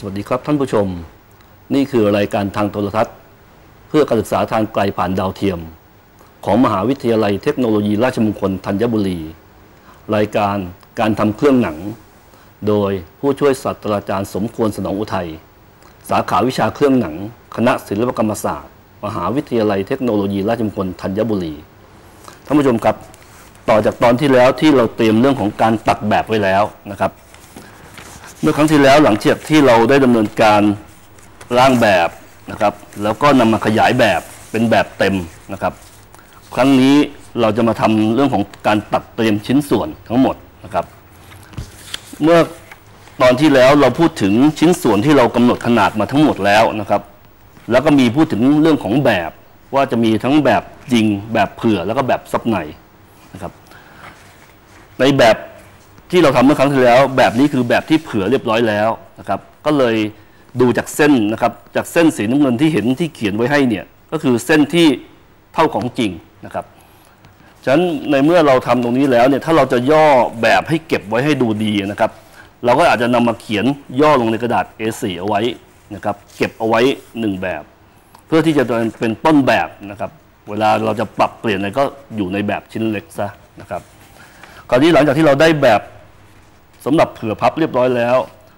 วัสดีครับท่านผู้ชมนี่คือรายการทางโทรทัศน์เพื่อการศึกษาทางไกลผ่านดาวเทียมของมหาวิทยาลัยเทคโนโลยีราชมงคลธัญบุรีรายการการทำเครื่องหนังโดยผู้ช่วยศาสตราจารย์สมควรสนองอุทัยสาขาวิชาเครื่องหนังคณะศิลปกรรมศาสตร์มหาวิทยาลัยเทคโนโลยีราชมงคลธัญบุรีท่านผู้ชมครับต่อจากตอนที่แล้วที่เราเตรียมเรื่องของการตัดแบบไว้แล้วนะครับเมื่อครั้งที่แล้วหลังจากที่เราได้ดำเนินการร่างแบบนะครับแล้วก็นำมาขยายแบบเป็นแบบเต็มนะครับครั้งนี้เราจะมาทำเรื่องของการตัดเตรียมชิ้นส่วนทั้งหมดนะครับเมื่อตอนที่แล้วเราพูดถึงชิ้นส่วนที่เรากำหนดขนาดมาทั้งหมดแล้วนะครับแล้วก็มีพูดถึงเรื่องของแบบว่าจะมีทั้งแบบจริงแบบเผื่อแล้วก็แบบซับในนะครับในแบบที่เราทำเมื่อครั้งที่แล้วแบบนี้คือแบบที่เผื่อเรียบร้อยแล้วนะครับก็เลยดูจากเส้นนะครับจากเส้นสีน้ำเงินที่เห็นที่เขียนไว้ให้เนี่ยก็คือเส้นที่เท่าของจริงนะครับฉะนั้นในเมื่อเราทำตรงนี้แล้วเนี่ยถ้าเราจะย่อแบบให้เก็บไว้ให้ดูดีนะครับเราก็อาจจะนำมาเขียนย่อลงในกระดาษ A4 เอาไว้นะครับเก็บเอาไว้1แบบเพื่อที่จะเป็นต้นแบบนะครับเวลาเราจะปรับเปลี่ยนอะไรก็อยู่ในแบบชิ้นเล็กซะนะครับคราวนี้หลังจากที่เราได้แบบสำหรับเผื่อพับเรียบร้อยแล้ว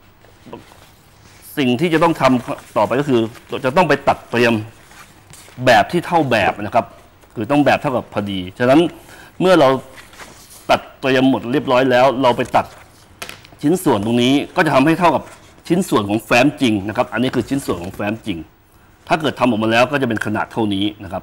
สิ่งที่จะต้องทำต่อไปก็คือเราจะต้องไปตัดเตรียมแบบที่เท่าแบบนะครับคือต้องแบบเท่ากับพอดีฉะนั้นเมื่อเราตัดเตรียมหมดเรียบร้อยแล้วเราไปตัดชิ้นส่วนตรงนี้ก็จะทำให้เท่ากับชิ้นส่วนของแฟ้มจริงนะครับอันนี้คือชิ้นส่วนของแฟ้มจริงถ้าเกิดทำออกมาแล้วก็จะเป็นขนาดเท่านี้นะครับ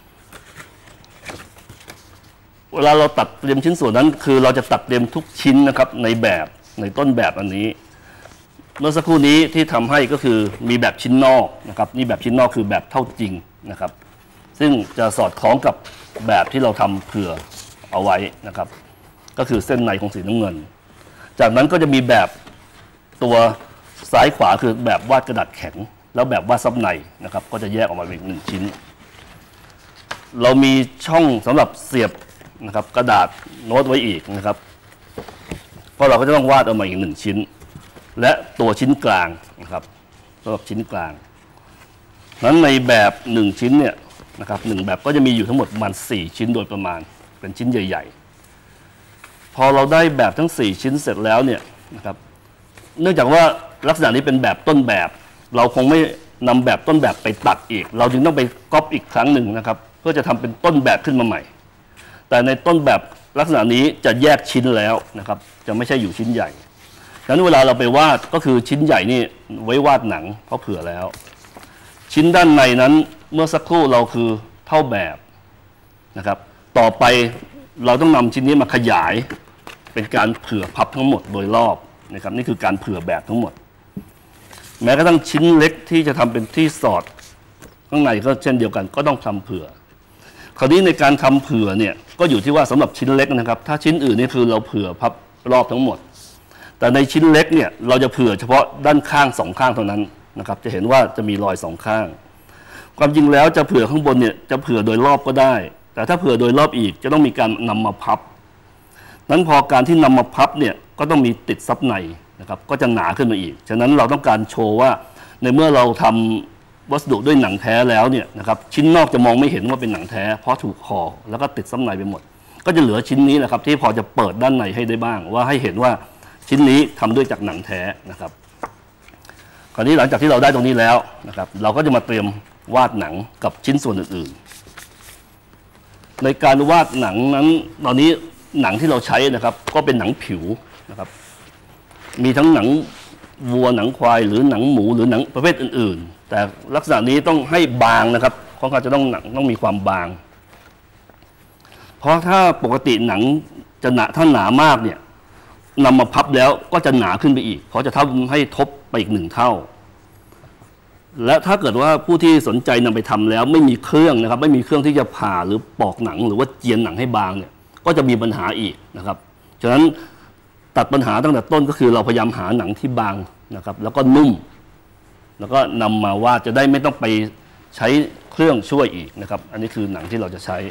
เวลาเราตัดเตรียมชิ้นส่วนนั้นคือเราจะตัดเตรียมทุกชิ้นนะครับในแบบในต้นแบบอันนี้เมื่อสักครู่นี้ที่ทำให้ก็คือมีแบบชิ้นนอกนะครับนี่แบบชิ้นนอกคือแบบเท่าจริงนะครับซึ่งจะสอดคล้องกับแบบที่เราทำเผื่อเอาไว้นะครับก็คือเส้นในของสีน้ำเงินจากนั้นก็จะมีแบบตัวซ้ายขวาคือแบบวาดกระดาษแข็งแล้วแบบวาดซับในนะครับก็จะแยกออกมาเป็น1ชิ้นเรามีช่องสำหรับเสียบนะครับกระดาษโน้ตไว้อีกนะครับเพราะเราก็จะต้องวาดออกมาอีก1ชิ้นและตัวชิ้นกลางนะครับสำหรับชิ้นกลางนั้นในแบบ1ชิ้นเนี่ยนะครับ1แบบก็จะมีอยู่ทั้งหมดประมาณ4ชิ้นโดยประมาณเป็นชิ้นใหญ่ๆพอเราได้แบบทั้ง4ชิ้นเสร็จแล้วเนี่ยนะครับเนื่องจากว่าลักษณะนี้เป็นแบบต้นแบบเราคงไม่นำแบบต้นแบบไปตัดอีกเราจึงต้องไปก๊อปอีกครั้งหนึ่งนะครับเพื่อจะทำเป็นต้นแบบขึ้นมาใหม่แต่ในต้นแบบลักษณะนี้จะแยกชิ้นแล้วนะครับจะไม่ใช่อยู่ชิ้นใหญ่ฉะนั้นเวลาเราไปวาดก็คือชิ้นใหญ่นี่ไว้วาดหนังเพราะเผื่อแล้วชิ้นด้านในนั้นเมื่อสักครู่เราคือเท่าแบบนะครับต่อไปเราต้องนำชิ้นนี้มาขยายเป็นการเผื่อพับทั้งหมดโดยรอบนะครับนี่คือการเผื่อแบบทั้งหมดแม้กระทั่งชิ้นเล็กที่จะทำเป็นที่สอดข้างในก็เช่นเดียวกันก็ต้องทำเผื่อคราวนี้ในการทำเผื่อเนี่ยก็อยู่ที่ว่าสำหรับชิ้นเล็กนะครับถ้าชิ้นอื่นนี่คือเราเผื่อพับรอบทั้งหมดแต่ในชิ้นเล็กเนี่ยเราจะเผื่อเฉพาะด้านข้าง2ข้างเท่านั้นนะครับจะเห็นว่าจะมีรอย2ข้างความจริงแล้วจะเผื่อข้างบนเนี่ยจะเผื่อโดยรอบก็ได้แต่ถ้าเผื่อโดยรอบอีกจะต้องมีการนำมาพับนั้นพอการที่นำมาพับเนี่ยก็ต้องมีติดซับในนะครับก็จะหนาขึ้นมาอีกฉะนั้นเราต้องการโชว์ว่าในเมื่อเราทำวัสดุด้วยหนังแท้แล้วเนี่ยนะครับชิ้นนอกจะมองไม่เห็นว่าเป็นหนังแท้เพราะถูกห่อแล้วก็ติดซับในไปหมดก็จะเหลือชิ้นนี้นะครับที่พอจะเปิดด้านในให้ได้บ้างว่าให้เห็นว่าชิ้นนี้ทำด้วยจากหนังแท้นะครับคราวนี้หลังจากที่เราได้ตรงนี้แล้วนะครับเราก็จะมาเตรียมวาดหนังกับชิ้นส่วนอื่นๆในการวาดหนังนั้นตอนนี้หนังที่เราใช้นะครับก็เป็นหนังผิวนะครับมีทั้งหนังวัวหนังควายหรือหนังหมูหรือหนังประเภทอื่นๆแต่ลักษณะนี้ต้องให้บางนะครับเพราะเขาจะต้องหนังต้องมีความบางเพราะถ้าปกติหนังจะหนาถ้าหนามากเนี่ยนำมาพับแล้วก็จะหนาขึ้นไปอีกเพราะจะทำให้ทบไปอีก1เท่าและถ้าเกิดว่าผู้ที่สนใจนำไปทำแล้วไม่มีเครื่องนะครับไม่มีเครื่องที่จะผ่าหรือปอกหนังหรือว่าเจียนหนังให้บางเนี่ยก็จะมีปัญหาอีกนะครับฉะนั้นตัดปัญหาตั้งแต่ต้นก็คือเราพยายามหาหนังที่บางนะครับแล้วก็นุ่มแล้วก็นำมาวาดจะได้ไม่ต้องไปใช้เครื่องช่วยอีกนะครับอันนี้คือหนังที่เราจะใช้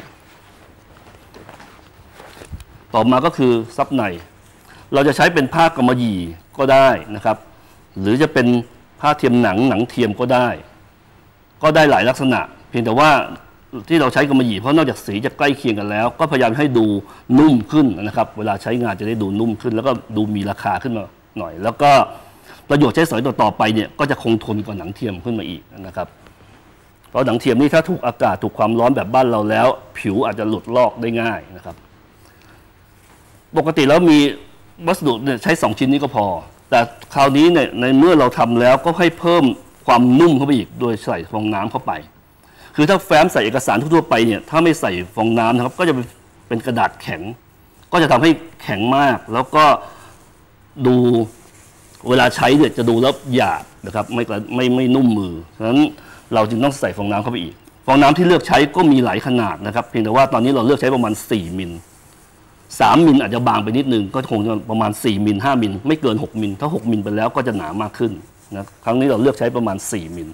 ต่อมาก็คือซับในเราจะใช้เป็นผ้ากำมะหยี่ก็ได้นะครับหรือจะเป็นผ้าเทียมหนังเทียมก็ได้หลายลักษณะเพียงแต่ว่าที่เราใช้กำมะหยี่เพราะนอกจากสีจะใกล้เคียงกันแล้วก็พยายามให้ดูนุ่มขึ้นนะครับเวลาใช้งานจะได้ดูนุ่มขึ้นแล้วก็ดูมีราคาขึ้นมาหน่อยแล้วก็ประโยชน์ใช้สอยต่อไปเนี่ยก็จะคงทนกว่าหนังเทียมขึ้นมาอีกนะครับเพราะหนังเทียมนี่ถ้าถูกอากาศถูกความร้อนแบบบ้านเราแล้วผิวอาจจะหลุดลอกได้ง่ายนะครับปกติแล้วมีวัสดุเนี่ยใช้2ชิ้นนี้ก็พอแต่คราวนี้เนี่ยในเมื่อเราทำแล้วก็ให้เพิ่มความนุ่มเข้าไปอีกโดยใส่ฟองน้ำเข้าไปคือถ้าแฟ้มใส่เอกสารทั่วไปเนี่ยถ้าไม่ใส่ฟองน้ำนะครับก็จะเป็นกระดาษแข็งก็จะทำให้แข็งมากแล้วก็ดูเวลาใช้เนี่ยจะดูแล้วหยาบนะครับไม่นุ่มมือฉะนั้นเราจึงต้องใส่ฟองน้ำเข้าไปอีกฟองน้ำที่เลือกใช้ก็มีหลายขนาดนะครับเพียงแต่ว่าตอนนี้เราเลือกใช้ประมาณ4 มิล3 มิลอาจจะบางไปนิดนึงก็คงจะประมาณ4 มิล5 มิลไม่เกิน6 มิลถ้า6 มิลไปแล้วก็จะหนามากขึ้นนะครั้งนี้เราเลือกใช้ประมาณ4 มิล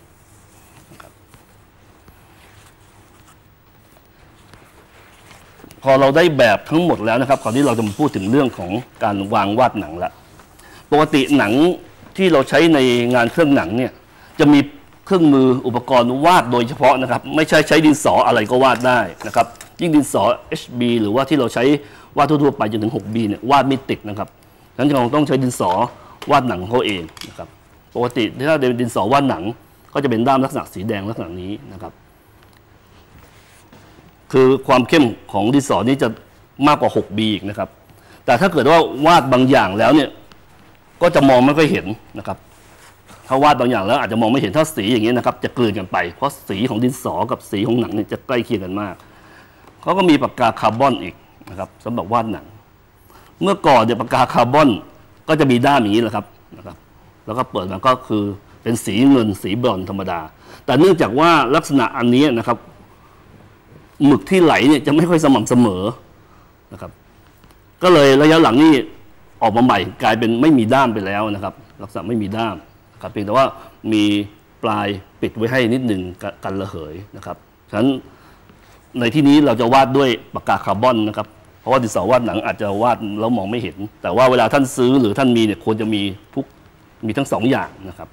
พอเราได้แบบทั้งหมดแล้วนะครับคราวนี้เราจะมาพูดถึงเรื่องของการวางวาดหนังละปกติหนังที่เราใช้ในงานเครื่องหนังเนี่ยจะมีเครื่องมืออุปกรณ์วาดโดยเฉพาะนะครับไม่ใช่ใช้ดินสออะไรก็วาดได้นะครับยิ่งดินสอ HB หรือว่าที่เราใช้วาดทั่วๆไปจนถึง 6B เนี่ยวาดไม่ติดนะครับฉะนั้นเราต้องใช้ดินสอวาดหนังเขาเองนะครับปกติถ้าเป็นดินสอวาดหนังก็จะเป็นด้ามลักษณะสีแดงลักษณะนี้นะครับคือความเข้มของดินสอนี้จะมากกว่า 6B อีกนะครับแต่ถ้าเกิดว่าวาดบางอย่างแล้วเนี่ยก็จะมองไม่ค่อยเห็นนะครับถ้าวาดบางอย่างแล้วอาจจะมองไม่เห็นถ้าสีอย่างนี้นะครับจะกลืนกันไปเพราะสีของดินสอกับสีของหนังเนี่ยจะใกล้เคียงกันมากเขาก็มีปากกาคาร์บอนอีกนะครับสำหรับวาดหนังเมื่อก่อนเนี่ยปากกาคาร์บอนก็จะมีด้ามอย่างนี้แหละครับแล้วก็เปิดมาก็คือเป็นสีเงินสีบรอนซ์ธรรมดาแต่เนื่องจากว่าลักษณะอันนี้นะครับหมึกที่ไหลเนี่ยจะไม่ค่อยสม่ำเสมอนะครับก็เลยระยะหลังนี่ออกมาใหม่กลายเป็นไม่มีด้ามไปแล้วนะครับลักษณะไม่มีด้ามครับเพียงแต่ว่ามีปลายปิดไว้ให้นิดหนึ่งกันระเหยนะครับฉะนั้นในที่นี้เราจะวาดด้วยปากกาคาร์บอนนะครับเพราะว่าดินสอวาดหนังอาจจะวาดแล้วมองไม่เห็นแต่ว่าเวลาท่านซื้อหรือท่านมีเนี่ยควรจะมีทั้ง2 อย่างนะครับ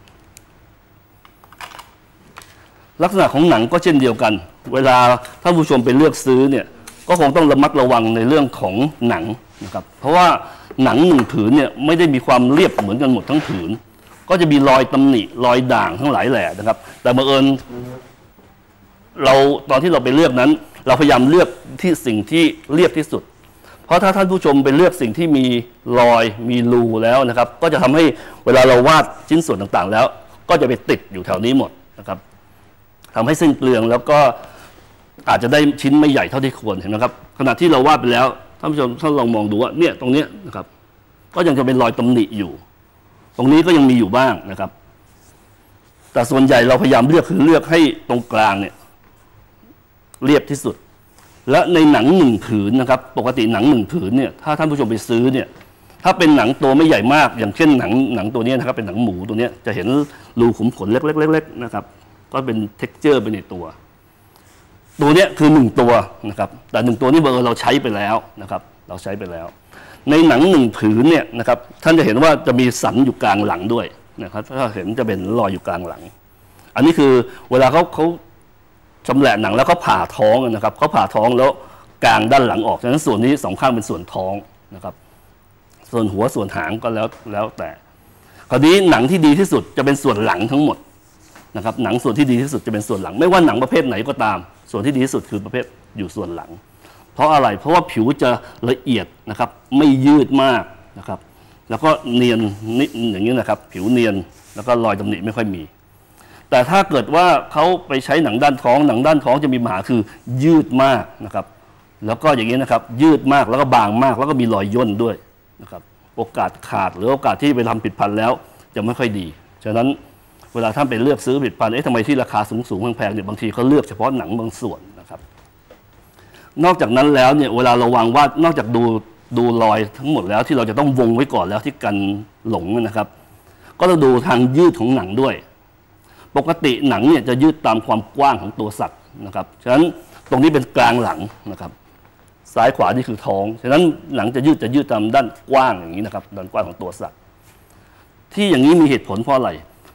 ลักษณะของหนังก็เช่นเดียวกันเวลาท่านผู้ชมไปเลือกซื้อเนี่ยก็คงต้องระมัดระวังในเรื่องของหนังนะครับเพราะว่าหนัง1 ผืนเนี่ยไม่ได้มีความเรียบเหมือนกันหมดทั้งผืนก็จะมีรอยตำหนิรอยด่างทั้งหลายแหล่นะครับแต่บังเอิญเราตอนที่เราไปเลือกนั้นเราพยายามเลือกที่สิ่งที่เรียบที่สุดเพราะถ้าท่านผู้ชมไปเลือกสิ่งที่มีรอยมีรูแล้วนะครับก็จะทำให้เวลาเราวาดชิ้นส่วนต่างๆแล้วก็จะไปติดอยู่แถวนี้หมดนะครับทำให้สิ้นเปลืองแล้วก็อาจจะได้ชิ้นไม่ใหญ่เท่าที่ควรเห็นไหมครับขณะที่เราวาดไปแล้วท่านผู้ชมท่านลองมองดูว่าเนี่ยตรงนี้นะครับก็ยังจะเป็นรอยตำหนิอยู่ตรงนี้ก็ยังมีอยู่บ้างนะครับแต่ส่วนใหญ่เราพยายามเลือกให้ตรงกลางเนี่ยเรียบที่สุดและในหนัง1 ผืนนะครับปกติหนัง1 ผืนเนี่ยถ้าท่านผู้ชมไปซื้อเนี่ยถ้าเป็นหนังตัวไม่ใหญ่มากอย่างเช่นหนังตัวนี้นะครับเป็นหนังหมูตัวนี้จะเห็นรูขุมขนเล็กๆๆนะครับก็เป็น texture ไปในตัวนี้คือ1 ตัวนะครับแต่1 ตัวนี้เบอร์เราใช้ไปแล้วนะครับเราใช้ไปแล้วในหนัง1 ผืนเนี่ยนะครับท่านจะเห็นว่าจะมีสันอยู่กลางหลังด้วยนะครับถ้าเห็นจะเป็นรอยอยู่กลางหลังอันนี้คือเวลาเขาชำแหละหนังแล้วเขาผ่าท้องนะครับเขาผ่าท้องแล้วกลางด้านหลังออกฉะนั้นส่วนนี้2 ข้างเป็นส่วนท้องนะครับส่วนหัวส่วนหางก็แล้วแต่คราวนี้หนังที่ดีที่สุดจะเป็นส่วนหลังทั้งหมดนะครับหนังส่วนที่ดีที่สุดจะเป็นส่วนหลังไม่ว่าหนังประเภทไหนก็ตามส่วนที่ดีที่สุดคือประเภทอยู่ส่วนหลังเพราะอะไรเพราะว่าผิวจะละเอียดนะครับไม่ยืดมากนะครับแล้วก็เนียนนิดอย่างนี้นะครับผิวเนียนแล้วก็รอยตำหนิไม่ค่อยมีแต่ถ้าเกิดว่าเขาไปใช้หนังด้านท้องจะมีปัญหาคือยืดมากนะครับแล้วก็อย่างนี้นะครับยืดมากแล้วก็บางมากแล้วก็มีรอยย่นด้วยนะครับโอกาสขาดหรือโอกาสที่ไปทำผิดพันธุ์แล้วจะไม่ค่อยดีฉะนั้นเวลาท่านไปเลือกซื้อผลิตภัณฑ์ทำไมที่ราคาสูงแพงๆเนี่ยบางทีเขาเลือกเฉพาะหนังบางส่วนนะครับนอกจากนั้นแล้วเนี่ยเวลาเราวางวาดนอกจากดูรอยทั้งหมดแล้วที่เราจะต้องวงไว้ก่อนแล้วที่กันหลงนะครับก็ต้องดูทางยืดของหนังด้วยปกติหนังเนี่ยจะยืดตามความกว้างของตัวสัตว์นะครับฉะนั้นตรงนี้เป็นกลางหลังนะครับซ้ายขวานี่คือท้องฉะนั้นหนังจะยืดตามด้านกว้างอย่างนี้นะครับด้านกว้างของตัวสัตว์ที่อย่างนี้มีเหตุผลเพราะอะไรเพ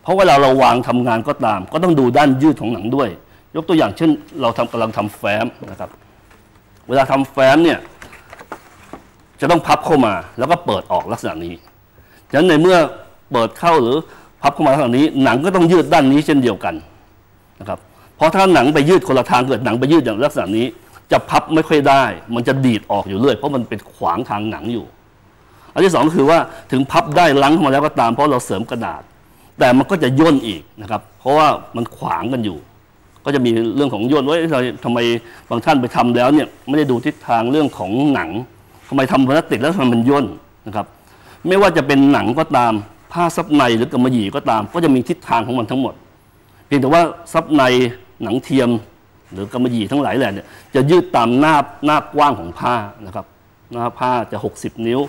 ราะเวลาเราวางทำงานก็ตามก็ต้องดูด้านยืดของหนังด้วยยกตัวอย่างเช่นเรากำลังทำแฟ้มนะครับเวลาทำแฟ้มเนี่ยจะต้องพับเข้ามาแล้วก็เปิดออกลักษณะนี้ฉะนั้นในเมื่อเปิดเข้าหรือพับเข้ามาลักษณะนี้หนังก็ต้องยืดด้านนี้เช่นเดียวกันนะครับเพราะถ้าหนังไปยืดคนละทางเกิดหนังไปยืดอย่างลักษณะนี้จะพับไม่ค่อยได้มันจะดีดออกอยู่เรื่อยเพราะมันเป็นขวางทางหนังอยู่อันที่สองก็คือว่าถึงพับได้ลังเข้ามาแล้วก็ตามเพราะเราเสริมกระดาษแต่มันก็จะย่นอีกนะครับเพราะว่ามันขวางกันอยู่ก็จะมีเรื่องของย่นว่าทำไมบางท่านไปทำแล้วเนี่ยไม่ได้ดูทิศทางเรื่องของหนังทำไมทำพลาสติกแล้วทำไมมันย่นนะครับไม่ว่าจะเป็นหนังก็ตามผ้าซับในหรือกำมะหยี่ก็ตามก็จะมีทิศทางของมันทั้งหมดเพียงแต่ว่าซับในหนังเทียมหรือกำมะหยี่ทั้งหลายแหละเนี่ยจะยืดตามหน้ากว้างของผ้านะครับหน้าผ้าจะ60นิ้ว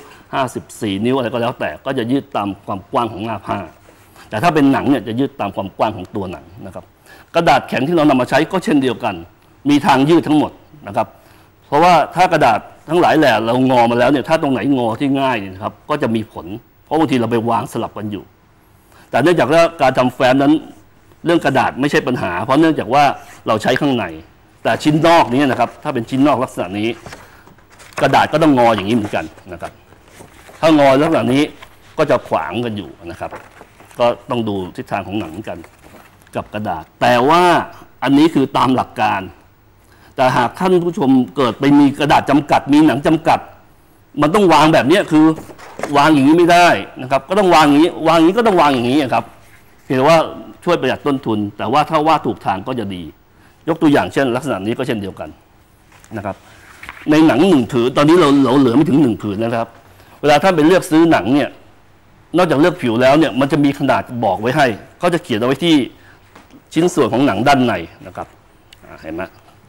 54นิ้วอะไรก็แล้วแต่ก็จะยืดตามความกว้างของหน้าผ้าแต่ถ้าเป็นหนังเนี่ยจะยืดตามความกว้างของตัวหนังนะครับกระดาษแข็งที่เรานำมาใช้ก็เช่นเดียวกันมีทางยืดทั้งหมดนะครับเพราะว่าถ้ากระดาษทั้งหลายแหละเรางอมาแล้วเนี่ยถ้าตรงไหนงอที่ง่ายเนี่ยนะครับก็จะมีผลเพราะบางทีเราไปวางสลับกันอยู่แต่เนื่องจากว่าการทำแฟ้มนั้นเรื่องกระดาษไม่ใช่ปัญหาเพราะเนื่องจากว่าเราใช้ข้างในแต่ชิ้นนอกนี้นะครับถ้าเป็นชิ้นนอกลักษณะนี้กระดาษก็ต้องงออย่างนี้เหมือนกันนะครับถ้างอลักษณะนี้ก็จะขวางกันอยู่นะครับก็ต้องดูทิศทางของหนังกันกับกระดาษแต่ว่าอันนี้คือตามหลักการแต่หากท่านผู้ชมเกิดไปมีกระดาษจำกัดมีหนังจำกัดมันต้องวางแบบนี้คือวางอย่างนี้ไม่ได้นะครับก็ต้องวางอย่างนี้วางอย่างนี้ก็ต้องวางอย่างนี้ครับเพียงแต่ว่าช่วยประหยัดต้นทุนแต่ว่าถ้าวาดถูกทางก็จะดียกตัวอย่างเช่นลักษณะนี้ก็เช่นเดียวกันนะครับในหนัง1 ผืนตอนนี้เราเหลือไม่ถึง1 ผืนนะครับเวลาท่านไปเลือกซื้อหนังเนี่ยนอกจากเลือกผิวแล้วเนี่ยมันจะมีขนาดบอกไว้ให้เขาจะเขียนเอาไว้ที่ชิ้นส่วนของหนังด้านในนะครับเห็นไหม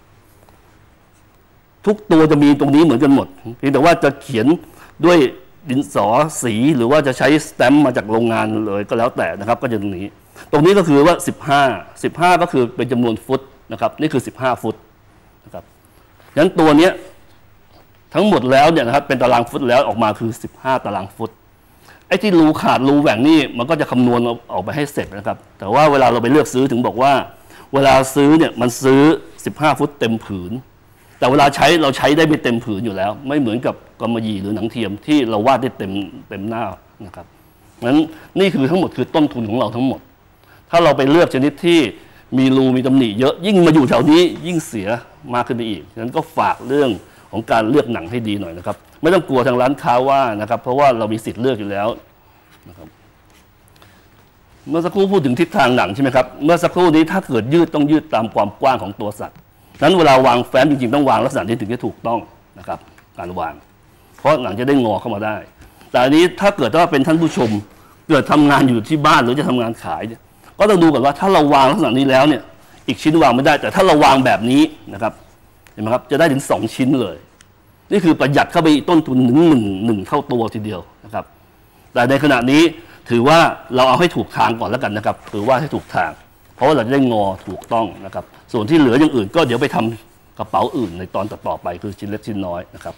ทุกตัวจะมีตรงนี้เหมือนกันหมดเพียงแต่ว่าจะเขียนด้วยดินสอสีหรือว่าจะใช้สแตมป์มาจากโรงงานเลยก็แล้วแต่นะครับก็จะตรงนี้ก็คือว่า15ก็คือเป็นจำนวนฟุตนะครับนี่คือ15 ฟุตนะครับฉะนั้นตัวนี้ทั้งหมดแล้วเนี่ยนะครับเป็นตารางฟุตแล้วออกมาคือ15 ตารางฟุตไอ้ที่รูขาดรูแหว่งนี่มันก็จะคำนวณออกไปให้เสร็จนะครับแต่ว่าเวลาเราไปเลือกซื้อถึงบอกว่าเวลาซื้อเนี่ยมันซื้อ15 ฟุตเต็มผืนแต่เวลาใช้เราใช้ได้ไม่เต็มผืนอยู่แล้วไม่เหมือนกับกำมะหยี่หรือหนังเทียมที่เราวาดได้เต็มหน้านะครับงั้นนี่คือทั้งหมดคือต้นทุนของเราทั้งหมดถ้าเราไปเลือกชนิดที่มีรูมีตำหนิเยอะยิ่งมาอยู่แถวนี้ยิ่งเสียมากขึ้นไปอีกฉะนั้นก็ฝากเรื่องของการเลือกหนังให้ดีหน่อยนะครับไม่ต้องกลัวทางร้านค้าว่านะครับเพราะว่าเรามีสิทธิ์เลือกอยู่แล้วนะครับเมื่อสักครู่พูดถึงทิศทางหนังใช่ไหมครับเมื่อสักครู่นี้ถ้าเกิดยืดต้องยืดตามความกว้างของตัวสัตว์นั้นเวลาวางแฟ้มจริงๆต้องวางลักษณะนี้ถึงจะถูกต้องนะครับการวางเพราะหนังจะได้งอเข้ามาได้แต่อันนี้ถ้าเกิดว่าเป็นท่านผู้ชมเกิดทำงานอยู่ที่บ้านหรือจะทำงานขายก็ต้องดูก่อนว่าถ้าเราวางลักษณะนี้แล้วเนี่ยอีกชิ้นวางไม่ได้แต่ถ้าเราวางแบบนี้นะครับเห็นไหมครับจะได้ถึง2 ชิ้นเลยนี่คือประหยัดเข้าไปต้นทุนถึงหนึ่งเท่าตัวทีเดียวนะครับแต่ในขณะนี้ถือว่าเราเอาให้ถูกทางก่อนแล้วกันนะครับถือว่าให้ถูกทางเพราะว่าเราจะได้งอถูกต้องนะครับส่วนที่เหลืออย่างอื่นก็เดี๋ยวไปทำกระเป๋าอื่นในตอนต่อไปคือชิ้นเล็กชิ้นน้อยนะครับ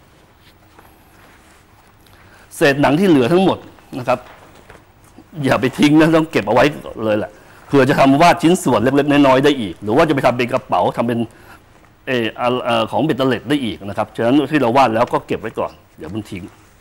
เศษหนังที่เหลือทั้งหมดนะครับอย่าไปทิ้งนะต้องเก็บเอาไว้เลยแหละเผื่อจะทำวาดชิ้นส่วนเล็กๆน้อยๆได้อีกหรือว่าจะไปทำเป็นกระเป๋าทำเป็นของเบ็ดเตล็ดได้อีกนะครับฉะนั้นที่เราวาดแล้วก็เก็บไว้ก่อนเดี๋ยวมันทิ้ง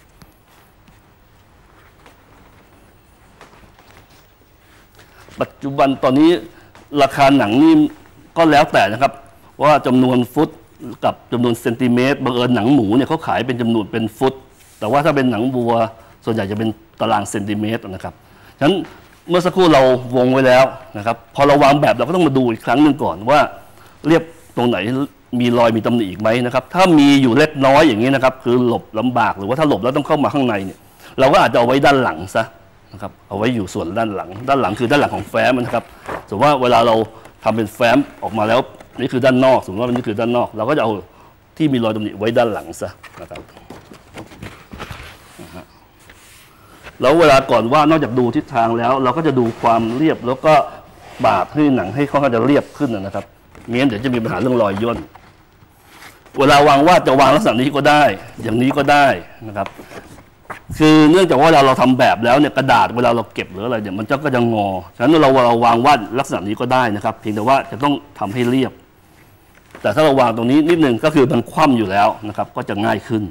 ปัจจุบันตอนนี้ราคาหนังนี่ก็แล้วแต่นะครับว่าจำนวนฟุตกับจำนวนเซนติเมตรบังเอิญหนังหมูเนี่ยเขาขายเป็นจำนวนเป็นฟุตแต่ว่าถ้าเป็นหนังวัวส่วนใหญ่จะเป็นตารางเซนติเมตรนะครับฉะนั้นเมื่อสักครู่เราวงไว้แล้วนะครับพอเราวางแบบเราก็ต้องมาดูอีกครั้งหนึ่งก่อนว่าเรียบตรงไหนมีรอยมีตำหนิอีกไหมนะครับถ้ามีอยู่เล็กน้อยอย่างนี้นะครับคือหลบลำบากหรือว่าถ้าหลบแล้วต้องเข้ามาข้างในเนี่ยเราก็อาจจะเอาไว้ด้านหลังซะนะครับเอาไว้อยู่ส่วนด้านหลังคือด้านหลังของแฟ้มนะครับสมมติว่าเวลาเราทำเป็นแฟ้มออกมาแล้วนี่คือด้านนอกสมมติว่านี่คือด้านนอกเราก็จะเอาที่มีรอยตำหนิไว้ด้านหลังซะนะครับแล้วเวลาก่อนว่านอกจากดูทิศทางแล้วเราก็จะดูความเรียบแล้วก็บาดให้หนังให้เขาจะเรียบขึ้นนะครับไม่งั้นเดี๋ยวจะมีปัญหาเรื่องรอยย่นเวลาวางวาดจะวางลักษณะนี้ก็ได้อย่างนี้ก็ได้นะครับคือเนื่องจากว่าเราทำแบบแล้วเนี่ยกระดาษเวลาเราเก็บหรืออะไรเนี่ยมันก็จะงอฉะนั้นเราวางวาดลักษณะนี้ก็ได้นะครับเพียงแต่ว่าจะต้องทำให้เรียบแต่ถ้าเราวางตรงนี้นิดนึงก็คือมันคว่ำอยู่แล้วนะครับก็จะง่ายขึ้น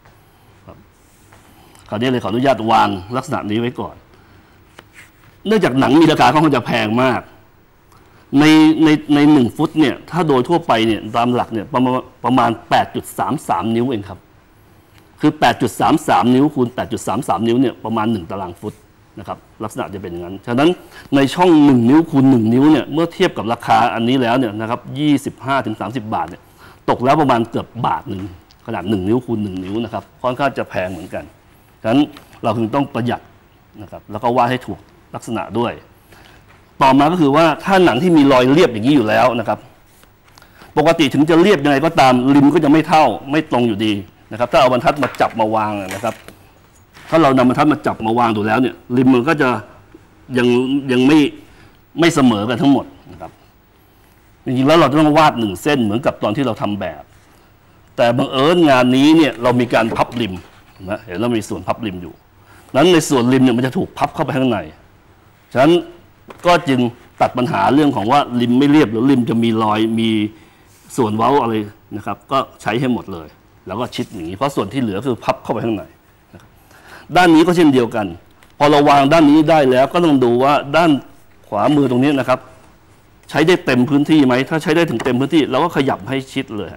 คราวนี้เลยขออนุญาตวางลักษณะนี้ไว้ก่อนเนื่องจากหนังมีราคาค่อนข้างจะแพงมากใน1 ฟุตเนี่ยถ้าโดยทั่วไปเนี่ยตามหลักเนี่ยประมาณ 8.33 นิ้วเองครับคือ 8.33 นิ้วคูณ 8.33 นิ้วเนี่ยประมาณ1 ตารางฟุตนะครับลักษณะจะเป็นอย่างนั้นฉะนั้นในช่อง1 นิ้วคูณ1 นิ้วเนี่ยเมื่อเทียบกับราคาอันนี้แล้วเนี่ยนะครับ 25-30 บาทเนี่ยตกแล้วประมาณเกือบบาทหนึ่งขนาด1 นิ้วคูณ1 นิ้วนะครับค่อนข้างจะแพงเหมือนกันฉะนั้นเราถึงต้องประหยัดนะครับแล้วก็วาดให้ถูกลักษณะด้วยต่อมาก็คือว่าถ้าหนังที่มีรอยเรียบอย่างนี้อยู่แล้วนะครับปกติถึงจะเรียบยังไงก็ตามริมก็จะไม่เท่าไม่ตรงอยู่ดีนะครับถ้าเอาบรรทัดมาจับมาวางนะครับถ้าเรานำบรรทัดมาจับมาวางดูแล้วเนี่ยริมมันก็จะยังไม่เสมอกันทั้งหมดนะครับจริงๆแล้วเราต้องวาด1 เส้นเหมือนกับตอนที่เราทำแบบแต่บังเอิญงานนี้เนี่ยเรามีการพับริมนะเห็นเรามีส่วนพับริมอยู่นั้นในส่วนริมเนี่ยมันจะถูกพับเข้าไปข้างในฉะนั้นก็จึงตัดปัญหาเรื่องของว่าริมไม่เรียบหรือริมจะมีรอยมีส่วนเว้าอะไรนะครับก็ใช้ให้หมดเลยแล้วก็ชิดอย่างนี้เพราะส่วนที่เหลือคือพับเข้าไปข้างในนะครับด้านนี้ก็เช่นเดียวกันพอเราวางด้านนี้ได้แล้วก็ต้องดูว่าด้านขวามือตรงนี้นะครับใช้ได้เต็มพื้นที่ไหมถ้าใช้ได้ถึงเต็มพื้นที่เราก็ขยับให้ชิดเลย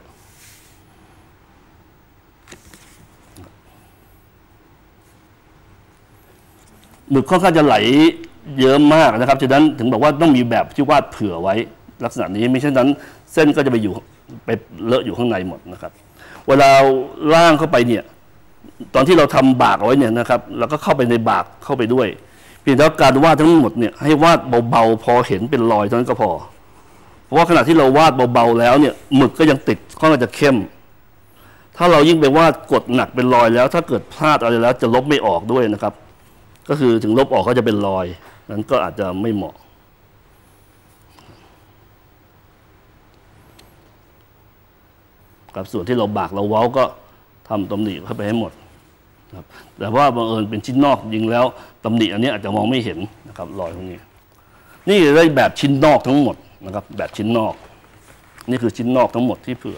หมึกค่อนข้างจะไหลเยอะมากนะครับฉะนั้นถึงบอกว่าต้องมีแบบที่วาดเผื่อไว้ลักษณะนี้ไม่เช่นนั้นเส้นก็จะไปเลอะอยู่ข้างในหมดนะครับเวลาล่างเข้าไปเนี่ยตอนที่เราทำบากเอาไว้เนี่ยนะครับเราก็เข้าไปในบากเข้าไปด้วยเพียงแต่การวาดทั้งหมดเนี่ยให้วาดเบาๆพอเห็นเป็นรอยเท่านั้นก็พอเพราะว่าขณะที่เราวาดเบาๆแล้วเนี่ยหมึกก็ยังติดค่อนข้างจะเข้มถ้าเรายิ่งไปวาดกดหนักเป็นรอยแล้วถ้าเกิดพลาดอะไรแล้วจะลบไม่ออกด้วยนะครับก็คือถึงลบออกก็จะเป็นรอยนั้นก็อาจจะไม่เหมาะกับส่วนที่เราบากเราเว้าก็ทำตำหนิเข้าไปให้หมดครับแต่ว่าบังเอิญเป็นชิ้นนอกยิงแล้วตำหนิอันนี้อาจจะมองไม่เห็นนะครับรอยพวกนี้นี่ได้แบบชิ้นนอกทั้งหมดนะครับแบบชิ้นนอกนี่คือชิ้นนอกทั้งหมดที่เผื่อ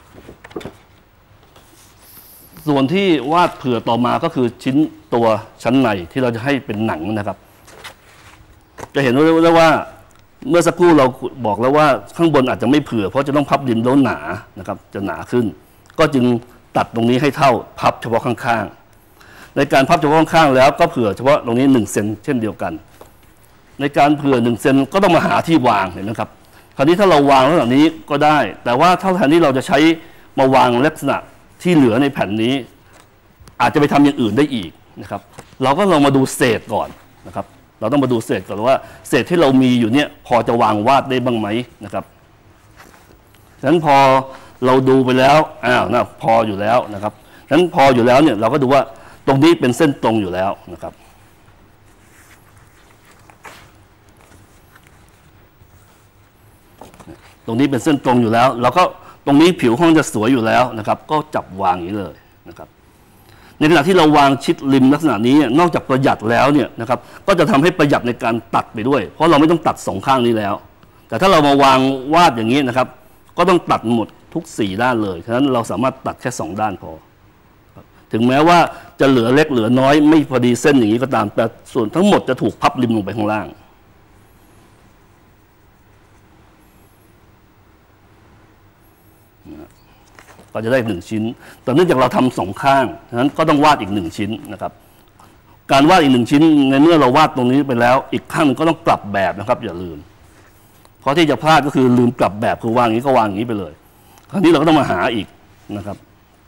ส่วนที่วาดเผื่อต่อมาก็คือชิ้นตัวชั้นในที่เราจะให้เป็นหนังนะครับจะเห็นได้ว่าเมื่อสักครู่เราบอกแล้วว่าข้างบนอาจจะไม่เผื่อเพราะจะต้องพับริมแล้วหนานะครับจะหนาขึ้นก็จึงตัดตรงนี้ให้เท่าพับเฉพาะข้างๆในการพับเฉพาะข้างๆแล้วก็เผื่อเฉพาะตรงนี้1 เซนเช่นเดียวกันในการเผื่อ1 เซนก็ต้องมาหาที่วางเห็นไหมครับคราวนี้ถ้าเราวางลักษณะนี้ก็ได้แต่ว่าถ้าแทนที่เราจะใช้มาวางลักษณะที่เหลือในแผ่นนี้อาจจะไปทำอย่างอื่นได้อีกนะครับเราก็ลองมาดูเศษก่อนนะครับเราต้องมาดูเศษก่อนว่าเศษที่เรามีอยู่เนี่ยพอจะวางวาดได้บ้างไหมนะครับฉะนั้นพอเราดูไปแล้วนะพออยู่แล้วนะครับฉะนั้นพออยู่แล้วเนี่ยเราก็ดูว่าตรงนี้เป็นเส้นตรงอยู่แล้วนะครับตรงนี้เป็นเส้นตรงอยู่แล้วเราก็ตรงนี้ผิวห้องจะสวยอยู่แล้วนะครับก็จับวางอย่างนี้เลยนะครับในขณะที่เราวางชิดริมลักษณะนี้นอกจากประหยัดแล้วเนี่ยนะครับก็จะทำให้ประหยัดในการตัดไปด้วยเพราะเราไม่ต้องตัด2 ข้างนี้แล้วแต่ถ้าเรามาวางวาดอย่างนี้นะครับก็ต้องตัดหมดทุก4 ด้านเลยฉะนั้นเราสามารถตัดแค่2 ด้านพอถึงแม้ว่าจะเหลือเล็กเหลือน้อยไม่พอดีเส้นอย่างนี้ก็ตามแต่ส่วนทั้งหมดจะถูกพับริมลงไปข้างล่างก็จะได้1 ชิ้นแต่เนื่องจากเราทำ2 ข้างฉะนั้นก็ต้องวาดอีก1 ชิ้นนะครับการวาดอีก1 ชิ้นในเมื่อเราวาดตรงนี้ไปแล้วอีกข้างนึงก็ต้องกลับแบบนะครับอย่าลืมเพราะที่จะพลาดก็คือลืมกลับแบบคือวางอย่างนี้ก็วางอย่างนี้ไปเลยคราวนี้เราก็ต้องมาหาอีกนะครับ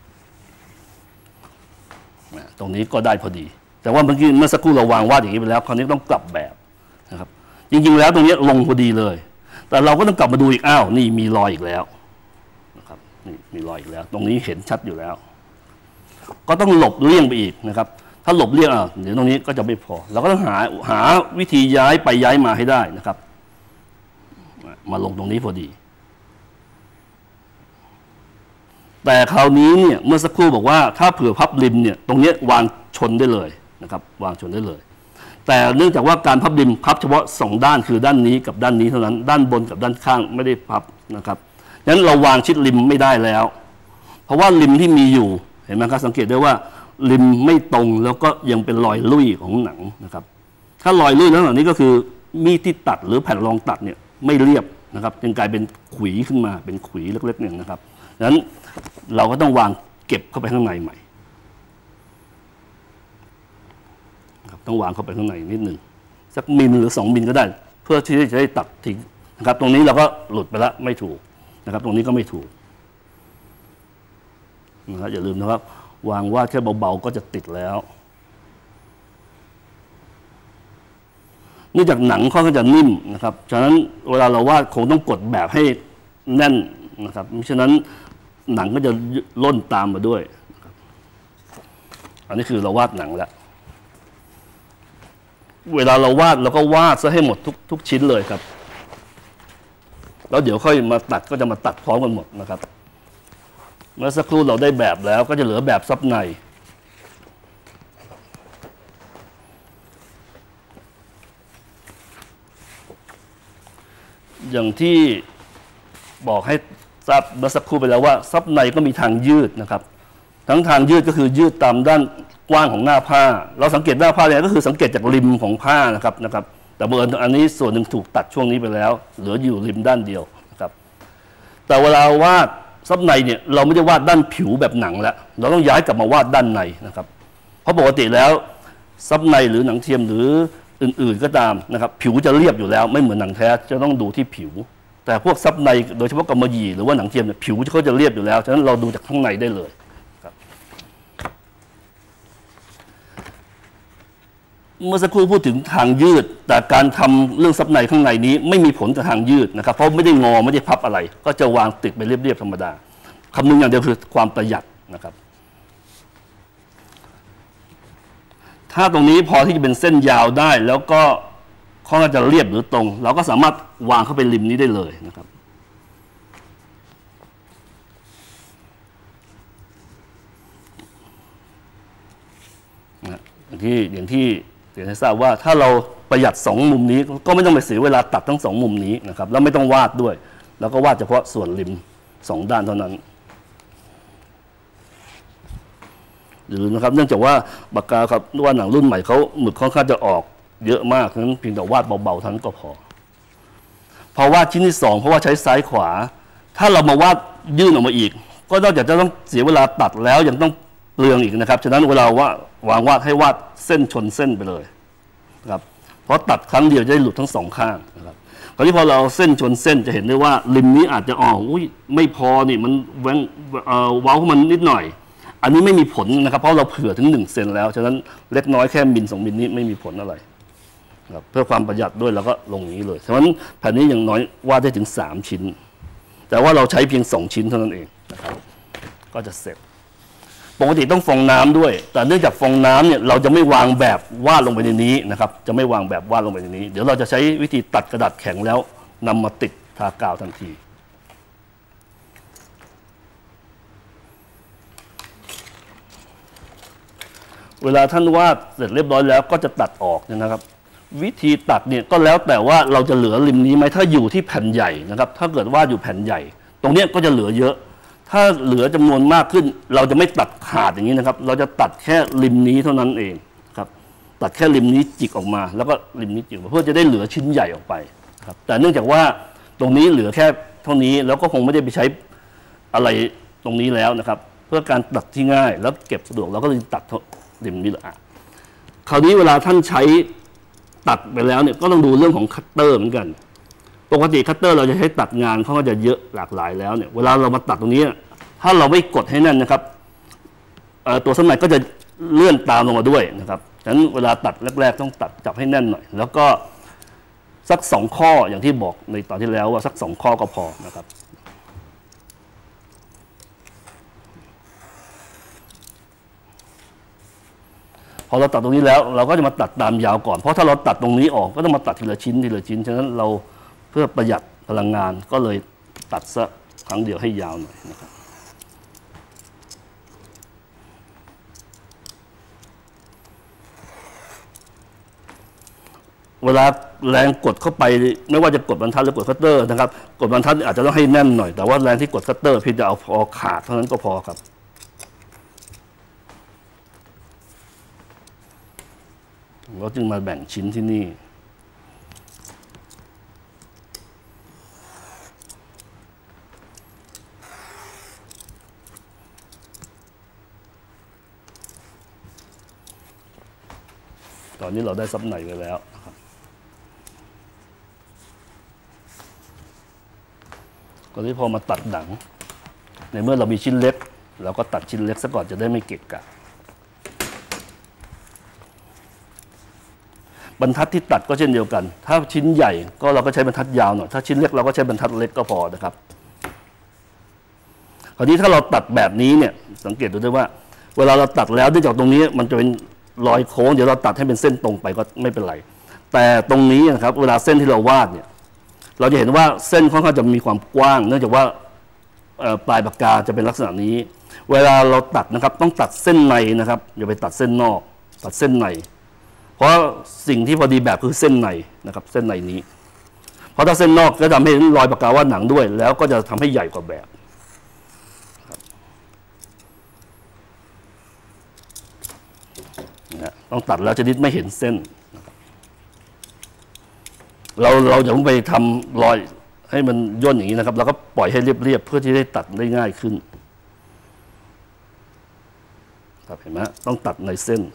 ตรงนี้ก็ได้พอดีแต่ว่าเมื่อสักครู่เราวางวาดอย่างนี้ไปแล้วคราวนี้ต้องกลับแบบนะครับจริงๆแล้วตรงนี้ลงพอดีเลยแต่เราก็ต้องกลับมาดูอีกนี่มีรอยอีกแล้วนะครับนี่มีรอยอีกแล้วตรงนี้เห็นชัดอยู่แล้วก็ต้องหลบเลี่ยงไปอีกนะครับถ้าหลบเลี่ยงเดี๋ยวตรงนี้ก็จะไม่พอเราก็ต้องหาวิธีย้ายไปย้ายมาให้ได้นะครับมาลงตรงนี้พอดีแต่คราวนี้เนี่ยเมื่อสักครู่บอกว่าถ้าเผื่อพับริมเนี่ยตรงนี้วางชนได้เลยนะครับวางชนได้เลยแต่เนื่องจากว่าการพับริมพับเฉพาะ2ด้านคือด้านนี้กับด้านนี้เท่านั้นด้านบนกับด้านข้างไม่ได้พับนะครับงั้นเราวางชิดริมไม่ได้แล้วเพราะว่าริมที่มีอยู่เห็นไหมครับสังเกตได้ว่าริมไม่ตรงแล้วก็ยังเป็นรอยลุ่ยของหนังนะครับถ้ารอยลุ่ยแล้วหนังนี้ก็คือมีดที่ตัดหรือแผ่นรองตัดเนี่ยไม่เรียบนะครับจึงกลายเป็นขุยขึ้นมาเป็นขุยเล็กๆหนึ่งนะครับดังนั้นเราก็ต้องวางเก็บเข้าไปข้างในใหม่ต้องวางเข้าไปข้างในนิดหนึ่งสักมิลหรือ2 มิลก็ได้เพื่อที่จะได้ตัดทิ้งนะครับตรงนี้เราก็หลุดไปแล้วไม่ถูกนะครับตรงนี้ก็ไม่ถูกนะครับอย่าลืมนะครับวางวาดแค่เบาๆก็จะติดแล้วเนื่องจากหนังค่อนข้างจะนิ่มนะครับฉะนั้นเวลาเราวาดคงต้องกดแบบให้แน่นนะครับมิฉะนั้นหนังก็จะล่นตามมาด้วยนะครับอันนี้คือเราวาดหนังแล้วเวลาเราวาดเราก็วาดซะให้หมดทุกชิ้นเลยครับแล้วเดี๋ยวค่อยมาตัดก็จะมาตัดพร้อมกันหมดนะครับเมื่อสักครู่เราได้แบบแล้วก็จะเหลือแบบซับในอย่างที่บอกให้ทราบเมื่อสักครู่ไปแล้วว่าซับในก็มีทางยืดนะครับทั้งทางยืดก็คือยืดตามด้านกว้างของหน้าผ้าเราสังเกตหน้าผ้าเนี่ยก็คือสังเกตจากริมของผ้านะครับแต่เบอร์อันนี้ส่วนหนึ่งถูกตัดช่วงนี้ไปแล้วเหลืออยู่ริมด้านเดียวนะครับแต่เวลาวาดซับในเนี่ยเราไม่ได้วาดด้านผิวแบบหนังแล้วเราต้องย้ายกลับมาวาดด้านในนะครับเพราะปกติแล้วซับในหรือหนังเทียมหรืออื่นๆก็ตามนะครับผิวจะเรียบอยู่แล้วไม่เหมือนหนังแท้จะต้องดูที่ผิวแต่พวกซับในโดยเฉพาะกำมะหยี่หรือว่าหนังเทียมเนี่ยผิวเขาจะเรียบอยู่แล้วฉะนั้นเราดูจากข้างในได้เลยเมื่อสักครู่พูดถึงทางยืดแต่การทำเรื่องซับในข้างในนี้ไม่มีผลกับทางยืดนะครับเพราะไม่ได้งอไม่ได้พับอะไรก็จะวางติดไปเรียบๆธรรมดาคำนึงอย่างเดียวคือความประหยัดนะครับถ้าตรงนี้พอที่จะเป็นเส้นยาวได้แล้วก็ข้อจะเรียบหรือตรงเราก็สามารถวางเข้าไปริมนี้ได้เลยนะครับอย่างที่ให้ทราบว่าถ้าเราประหยัด2 มุมนี้ก็ไม่ต้องไปเสียเวลาตัดทั้ง2 มุมนี้นะครับแล้วไม่ต้องวาดด้วยแล้วก็วาดเฉพาะส่วนริม2 ด้านเท่านั้นหรือนะครับเนื่องจากว่าปากกาครับว่าหนังรุ่นใหม่เขาหมึกค่อนข้างจะออกเยอะมากฉะนั้นเพียงแต่วาดเบาๆเท่านั้นก็พอวาดชิ้นที่2เพราะว่าใช้ซ้ายขวาถ้าเรามาวาดยื่นออกมาอีกก็นอกจากจะต้องเสียเวลาตัดแล้วยังต้องเปลืองอีกนะครับฉะนั้นเวลาวางวาดให้วาดเส้นชนเส้นไปเลยนะครับเพราะตัดครั้งเดียวจะได้หลุดทั้ง2 ข้างนะครับคราวนี้พอเราเส้นชนเส้นจะเห็นได้ว่าริมนี้อาจจะไม่พอนี่มันเว้ามันนิดหน่อยอันนี้ไม่มีผลนะครับเพราะเราเผื่อถึง1 เซนแล้วฉะนั้นเล็กน้อยแค่มิล2 มิลนี้ไม่มีผลอะไรครับเพื่อความประหยัดด้วยเราก็ลงนี้เลยฉะนั้นแผ่นนี้อย่างน้อยวาดได้ถึง3 ชิ้นแต่ว่าเราใช้เพียง2 ชิ้นเท่านั้นเองนะครับก็จะเสร็จปกติต้องฟองน้ำด้วยแต่เนื่องจากฟองน้ำเนี่ยเราจะไม่วางแบบวาดลงไปในนี้นะครับจะไม่วางแบบวาดลงไปในนี้เดี๋ยวเราจะใช้วิธีตัดกระดาษแข็งแล้วนำมาติดทากาวทันทีเวลาท่านวาดเสร็จเรียบร้อยแล้วก็จะตัดออกนะครับวิธีตัดเนี่ยก็แล้วแต่ว่าเราจะเหลือริมนี้ไหมถ้าอยู่ที่แผ่นใหญ่นะครับถ้าเกิดวาดอยู่แผ่นใหญ่ตรงนี้ก็จะเหลือเยอะถ้าเหลือจำนวนมากขึ้นเราจะไม่ตัดขาดอย่างนี้นะครับเราจะตัดแค่ริมนี้เท่านั้นเองครับตัดแค่ริมนี้จิกออกมาแล้วก็ริมนี้จิกเพื่อจะได้เหลือชิ้นใหญ่ออกไปครับแต่เนื่องจากว่าตรงนี้เหลือแค่เท่านี้แล้วก็คงไม่ได้ไปใช้อะไรตรงนี้แล้วนะครับเพื่อการตัดที่ง่ายแล้วเก็บสะดวกเราก็เลยตัดริมนี้ละคราวนี้เวลาท่านใช้ตัดไปแล้วเนี่ยก็ต้องดูเรื่องของคัตเตอร์เหมือนกันปกติคัตเตอร์เราจะใช้ตัดงานเขาก็จะเยอะหลากหลายแล้วเนี่ยเวลาเรามาตัดตรงนี้ถ้าเราไม่กดให้แน่นนะครับตัวซับในก็จะเลื่อนตามลงมาด้วยนะครับฉะนั้นเวลาตัดแรกๆต้องตัดจับให้แน่นหน่อยแล้วก็สัก2 ข้ออย่างที่บอกในตอนที่แล้วว่าสัก2 ข้อก็พอนะครับพอเราตัดตรงนี้แล้วเราก็จะมาตัดตามยาวก่อนเพราะถ้าเราตัดตรงนี้ออกก็ต้องมาตัดทีละชิ้นฉะนั้นเราเพื่อประหยัดพลังงานก็เลยตัดซะครั้งเดียวให้ยาวหน่อยนะครับเวลาแรงกดเข้าไปไม่ว่าจะกดบรรทัดหรือกดคัตเตอร์นะครับกดบรรทัดอาจจะต้องให้แน่นหน่อยแต่ว่าแรงที่กดคัตเตอร์เพียงจะเอาพอขาดเท่านั้นก็พอครับเราจึงมาแบ่งชิ้นที่นี่ตอนนี้เราได้ซับในไว้แล้วนะครับตอนนี้พอมาตัดหนังในเมื่อเรามีชิ้นเล็กเราก็ตัดชิ้นเล็กซะก่อนจะได้ไม่เกะกะบรรทัดที่ตัดก็เช่นเดียวกันถ้าชิ้นใหญ่ก็เราก็ใช้บรรทัดยาวหน่อยถ้าชิ้นเล็กเราก็ใช้บรรทัดเล็กก็พอนะครับคราวนี้ถ้าเราตัดแบบนี้เนี่ยสังเกตดูด้วยว่าเวลาเราตัดแล้วด้วยจากตรงนี้มันจะเป็นรอยโค้งเดี๋ยวเราตัดให้เป็นเส้นตรงไปก็ไม่เป็นไรแต่ตรงนี้นะครับเวลาเส้นที่เราวาดเนี่ยเราจะเห็นว่าเส้นค่อนข้างจะมีความกว้างเนื่องจากว่าปลายปากกาจะเป็นลักษณะนี้เวลาเราตัดนะครับต้องตัดเส้นในนะครับอย่าไปตัดเส้นนอกตัดเส้นในเพราะสิ่งที่พอดีแบบคือเส้นในนะครับเส้นในนี้เพราะถ้าเส้นนอกก็ทำให้รอยปากกาวาดหนังด้วยแล้วก็จะทำให้ใหญ่กว่าแบบต้องตัดแล้วชนิดไม่เห็นเส้นเราอย่าเพิ่งไปทำรอยให้มันย่นอย่างนี้นะครับเราก็ปล่อยให้เรียบๆเพื่อที่ได้ตัดได้ง่ายขึ้นครับเห็นไหมต้องตัดในเส้น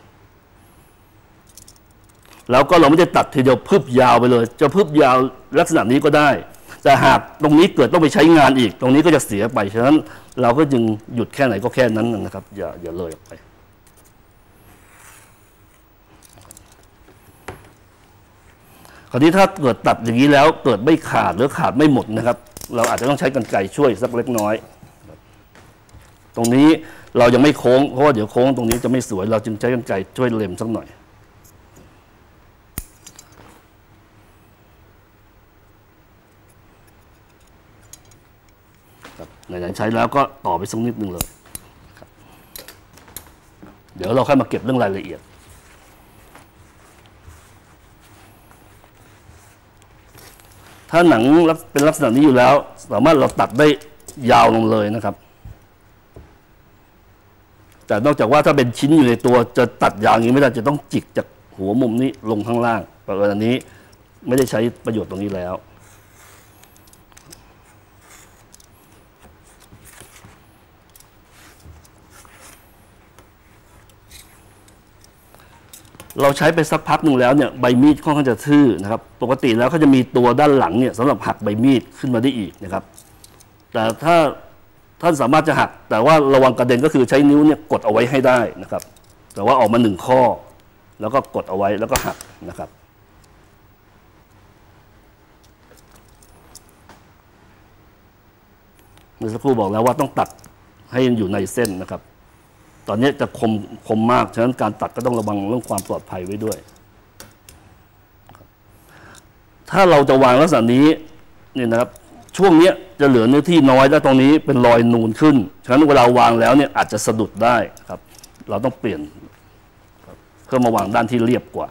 แล้วก็เราไม่ได้ตัดทีเดียวพึบยาวไปเลยจะพึบยาวลักษณะนี้ก็ได้แต่หากตรงนี้เกิดต้องไปใช้งานอีกตรงนี้ก็จะเสียไปฉะนั้นเราก็จึงหยุดแค่ไหนก็แค่นั้นนะครับอย่าเลยออกไปคราวนี้ถ้าเกิดตัดอย่างนี้แล้วเกิดไม่ขาดหรือขาดไม่หมดนะครับเราอาจจะต้องใช้กรรไกรช่วยสักเล็กน้อยตรงนี้เรายังไม่โค้งเพราะว่าเดี๋ยวโค้งตรงนี้จะไม่สวยเราจึงใช้กรรไกรช่วยเล็มสักหน่อยไหนๆใช้แล้วก็ต่อไปสักนิดนึงเลยเดี๋ยวเราค่อยมาเก็บเรื่องรายละเอียดถ้าหนังเป็นลักษณะนี้อยู่แล้วสามารถเราตัดได้ยาวลงเลยนะครับแต่นอกจากว่าถ้าเป็นชิ้นอยู่ในตัวจะตัดยาวอย่างนี้ไม่ได้จะต้องจิกจากหัวมุมนี้ลงข้างล่างแต่อันนี้ไม่ได้ใช้ประโยชน์ตรงนี้แล้วเราใช้ไปสักพักหนึ่งแล้วเนี่ยใบมีดค่อนข้างจะทื่อนะครับปกติแล้วเขาจะมีตัวด้านหลังเนี่ยสำหรับหักใบมีดขึ้นมาได้อีกนะครับแต่ถ้าท่านสามารถจะหักแต่ว่าระวังกระเด็นก็คือใช้นิ้วเนี่ยกดเอาไว้ให้ได้นะครับแต่ว่าออกมาหนึ่งข้อแล้วก็กดเอาไว้แล้วก็หักนะครับเมื่อสักครู่บอกแล้วว่าต้องตัดให้อยู่ในเส้นนะครับตอนนี้จะคมมากฉะนั้นการตัดก็ต้องระวังเรื่องความปลอดภัยไว้ด้วยถ้าเราจะวางลักษณะนี้นี่นะครับช่วงนี้จะเหลือเนื้อที่น้อยและตรงนี้เป็นรอยนูนขึ้นฉะนั้นเวลาวางแล้วเนี่ยอาจจะสะดุดได้ครับเราต้องเปลี่ยนเพื่อมาวางด้านที่เรียบกว่า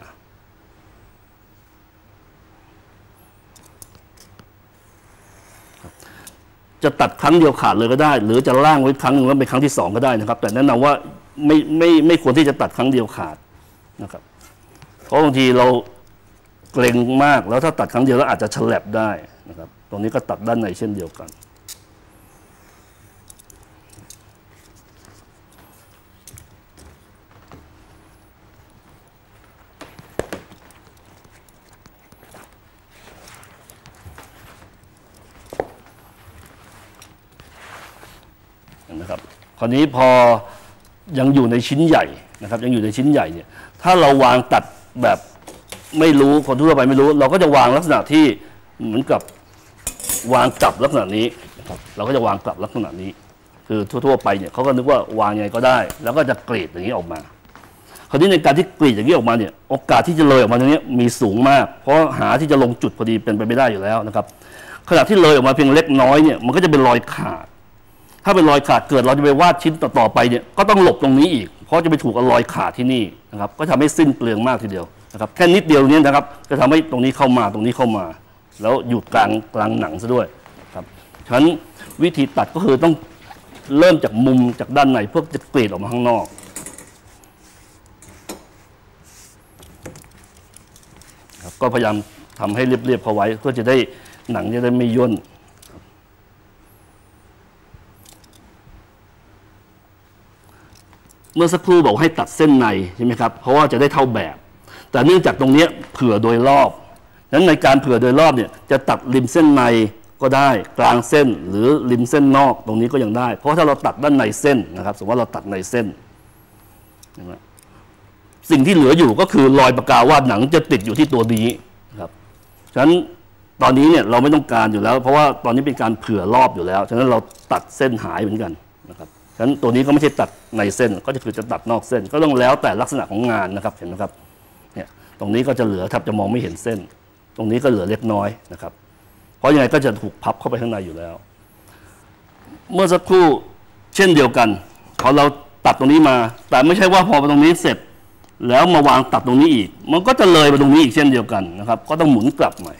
จะตัดครั้งเดียวขาดเลยก็ได้หรือจะล่างไว้ครั้งหนึ่งแล้วเป็นครั้งที่สองก็ได้นะครับแต่แนะนำว่าไม่ควรที่จะตัดครั้งเดียวขาดนะครับเพราะบางทีเราเกร็งมากแล้วถ้าตัดครั้งเดียวแล้วอาจจะฉลับได้นะครับตรงนี้ก็ตัดด้านในเช่นเดียวกันนะครับคราวนี้พอยังอยู่ในชิ้นใหญ่นะครับยังอยู่ในชิ้นใหญ่เนี่ยถ้าเราวางตัดแบบไม่รู้คนทั่วไปไม่รู้เราก็จะวางลักษณะที่เหมือนกับวางกลับลักษณะนี้นะครับเราก็จะวางกลับลักษณะนี้คือทั่วไปเนี่ยเขาก็นึกว่าวางยังไงก็ได้แล้วก็จะกรีดอย่างนี้ออกมาคราวนี้ในการที่กรีดอย่างนี้ออกมาเนี่ยโอกาสที่จะเลยออกมาตรงนี้มีสูงมากเพราะหาที่จะลงจุดพอดีเป็นไปไม่ได้อยู่แล้วนะครับขณะที่เลยออกมาเพียงเล็กน้อยเนี่ยมันก็จะเป็นรอยขาดถ้าเป็นรอยขาดเกิดเราจะไปวาดชิ้นต่อไปเนี่ยก็ต้องหลบตรงนี้อีกเพราะจะไปถูกกับรอยขาดที่นี่นะครับก็ทำให้สิ้นเปลืองมากทีเดียวนะครับแค่นิดเดียวนี้นะครับจะทำให้ตรงนี้เข้ามาตรงนี้เข้ามา แล้วอยู่กลางหนังซะด้วยครับฉะนั้นวิธีตัดก็คือต้องเริ่มจากมุมจากด้านในเพื่อจะกรีดออกมาข้างนอกครับก็พยายามทำให้เรียบๆเข้าไว้เพื่อจะได้หนังจะได้ไม่ย่นเมื่อสักครู่บอกให้ตัดเส้นในใช่ไหมครับเพราะว่าจะได้เท่าแบบแต่เนื่องจากตรงนี้เผื่อโดยรอบนั้นในการเผื่อโดยรอบเนี่ยจะตัดริมเส้นในก็ได้กลางเส้นหรือริมเส้นนอกตรงนี้ก็ยังได้เพราะถ้าเราตัดด้านในเส้นนะครับสมมติว่าเราตัดในเส้นสิ่งที่เหลืออยู่ก็คือรอยปากกาวาดหนังจะติดอยู่ที่ตัวนี้ครับฉะนั้นตอนนี้เนี่ยเราไม่ต้องการอยู่แล้วเพราะว่าตอนนี้เป็นการเผื่อรอบอยู่แล้วฉะนั้นเราตัดเส้นหายเหมือนกันนะครับฉะนั้นตัวนี้ก็ไม่ใช่ตัดในเส้นก็คือจะตัดนอกเส้นก็ต้องแล้วแต่ลักษณะของงานนะครับเห็นไหมครับเนี่ยตรงนี้ก็จะเหลือแทบจะมองไม่เห็นเส้นตรงนี้ก็เหลือเล็กน้อยนะครับเพราะยังไงก็จะถูกพับเข้าไปข้างในอยู่แล้วเมื่อสักครู่เช่นเดียวกันพอเราตัดตรงนี้มาแต่ไม่ใช่ว่าพอตรงนี้เสร็จแล้วมาวางตัดตรงนี้อีกมันก็จะเลยไปตรงนี้อีกเช่นเดียวกันนะครับก็ต้องหมุนกลับใหม่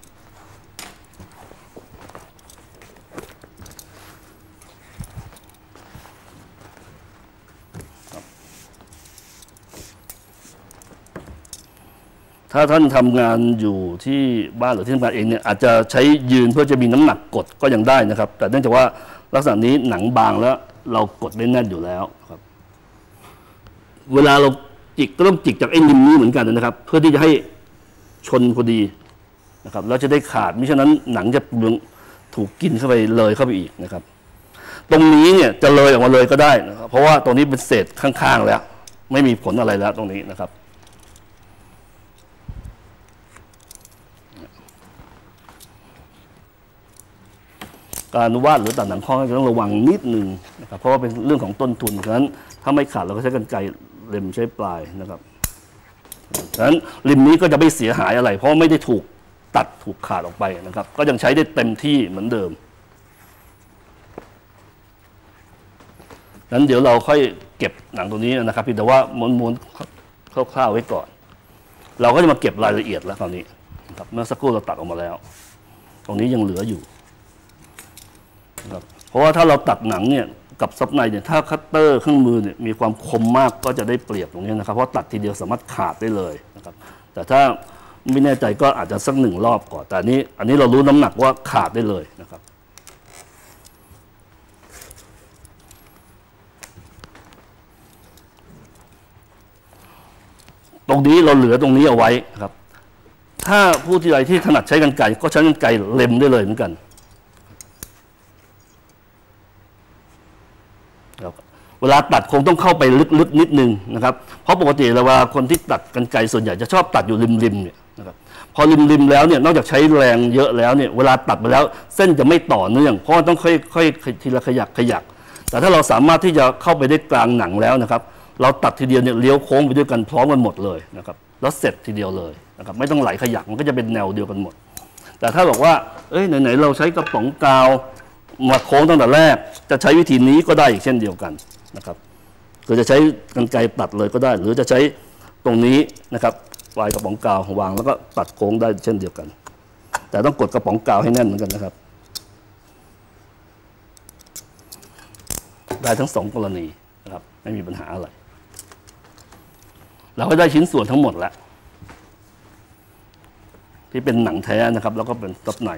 ถ้าท่านทำงานอยู่ที่บ้านหรือที่ทำงานเองเนี่ยอาจจะใช้ยืนเพื่อจะมีน้ำหนักกดก็ยังได้นะครับแต่เนื่องจากว่าลักษณะนี้หนังบางแล้วเรากดได้แน่นอยู่แล้วครับเวลาเราจิกก็ต้องจิกจากไอ้ริมนี้เหมือนกันนะครับเพื่อที่จะให้ชนพอดีนะครับแล้วจะได้ขาดมิฉะนั้นหนังจะถูกกินเข้าไปเลยเข้าไปอีกนะครับตรงนี้เนี่ยจะเลยออกมาเลยก็ได้นะครับเพราะว่าตรงนี้เป็นเศษข้างๆแล้วไม่มีผลอะไรแล้วตรงนี้นะครับการวาดหรือตัดหนังข้อก็ต้องระวังนิดนึงนะครับเพราะว่าเป็นเรื่องของต้นทุนฉะนั้นถ้าไม่ขาดเราก็ใช้กรรไกรเล็มใช้ปลายนะครับฉะนั้นริมนี้ก็จะไม่เสียหายอะไรเพราะไม่ได้ถูกตัดถูกขาดออกไปนะครับก็ยังใช้ได้เต็มที่เหมือนเดิมฉะนั้นเดี๋ยวเราค่อยเก็บหนังตรงนี้นะครับพี่แต่ว่าม้วนๆคร่าวๆไว้ก่อนเราก็จะมาเก็บรายละเอียดแล้วคราวนี้นะครับเมื่อสักครู่เราตัดออกมาแล้วตรงนี้ยังเหลืออยู่เพราะว่าถ้าเราตัดหนังเนี่ยกับซับในเนี่ยถ้าคัตเตอร์เครื่องมือเนี่ยมีความคมมากก็จะได้เปรียบตรงนี้นะครับเพราะตัดทีเดียวสามารถขาดได้เลยนะครับแต่ถ้าไม่แน่ใจก็อาจจะสัก1 รอบก่อนแต่อันนี้เรารู้น้ำหนักว่าขาดได้เลยนะครับตรงนี้เราเหลือตรงนี้เอาไว้ครับถ้าผู้ที่ใดที่ถนัดใช้กรรไกรก็ใช้กรรไกรเล็มได้เลยเหมือนกันเวลาตัดคงต้องเข้าไปลึกๆนิดนึงนะครับเพราะปกติเวลาคนที่ตัดกรรไกรส่วนใหญ่จะชอบตัดอยู่ริมๆเนี่ยนะครับพอริมๆแล้วเนี่ยนอกจากใช้แรงเยอะแล้วเนี่ยเวลาตัดไปแล้วเส้นจะไม่ต่อเนื่องเพราะต้องค่อยๆทีละขยักแต่ถ้าเราสามารถที่จะเข้าไปได้กลางหนังแล้วนะครับเราตัดทีเดียวเนี่ยเลี้ยวโค้งไปด้วยกันพร้อมกันหมดเลยนะครับแล้วเสร็จทีเดียวเลยนะครับไม่ต้องไหลขยักมันก็จะเป็นแนวเดียวกันหมดแต่ถ้าบอกว่าไหนๆเราใช้กระป๋องกาวมาโค้งตั้งแต่แรกจะใช้วิธีนี้ก็ได้อีกเช่นเดียวกันนะครับคือจะใช้กรรไกรตัดเลยก็ได้หรือจะใช้ตรงนี้นะครับปลายกระป๋องกาววางแล้วก็ตัดโค้งได้เช่นเดียวกันแต่ต้องกดกระป๋องกาวให้แน่นเหมือนกันนะครับได้ทั้ง2 กรณีนะครับไม่มีปัญหาอะไรเราก็ได้ชิ้นส่วนทั้งหมดแล้วที่เป็นหนังแท้นะครับแล้วก็เป็นซับใน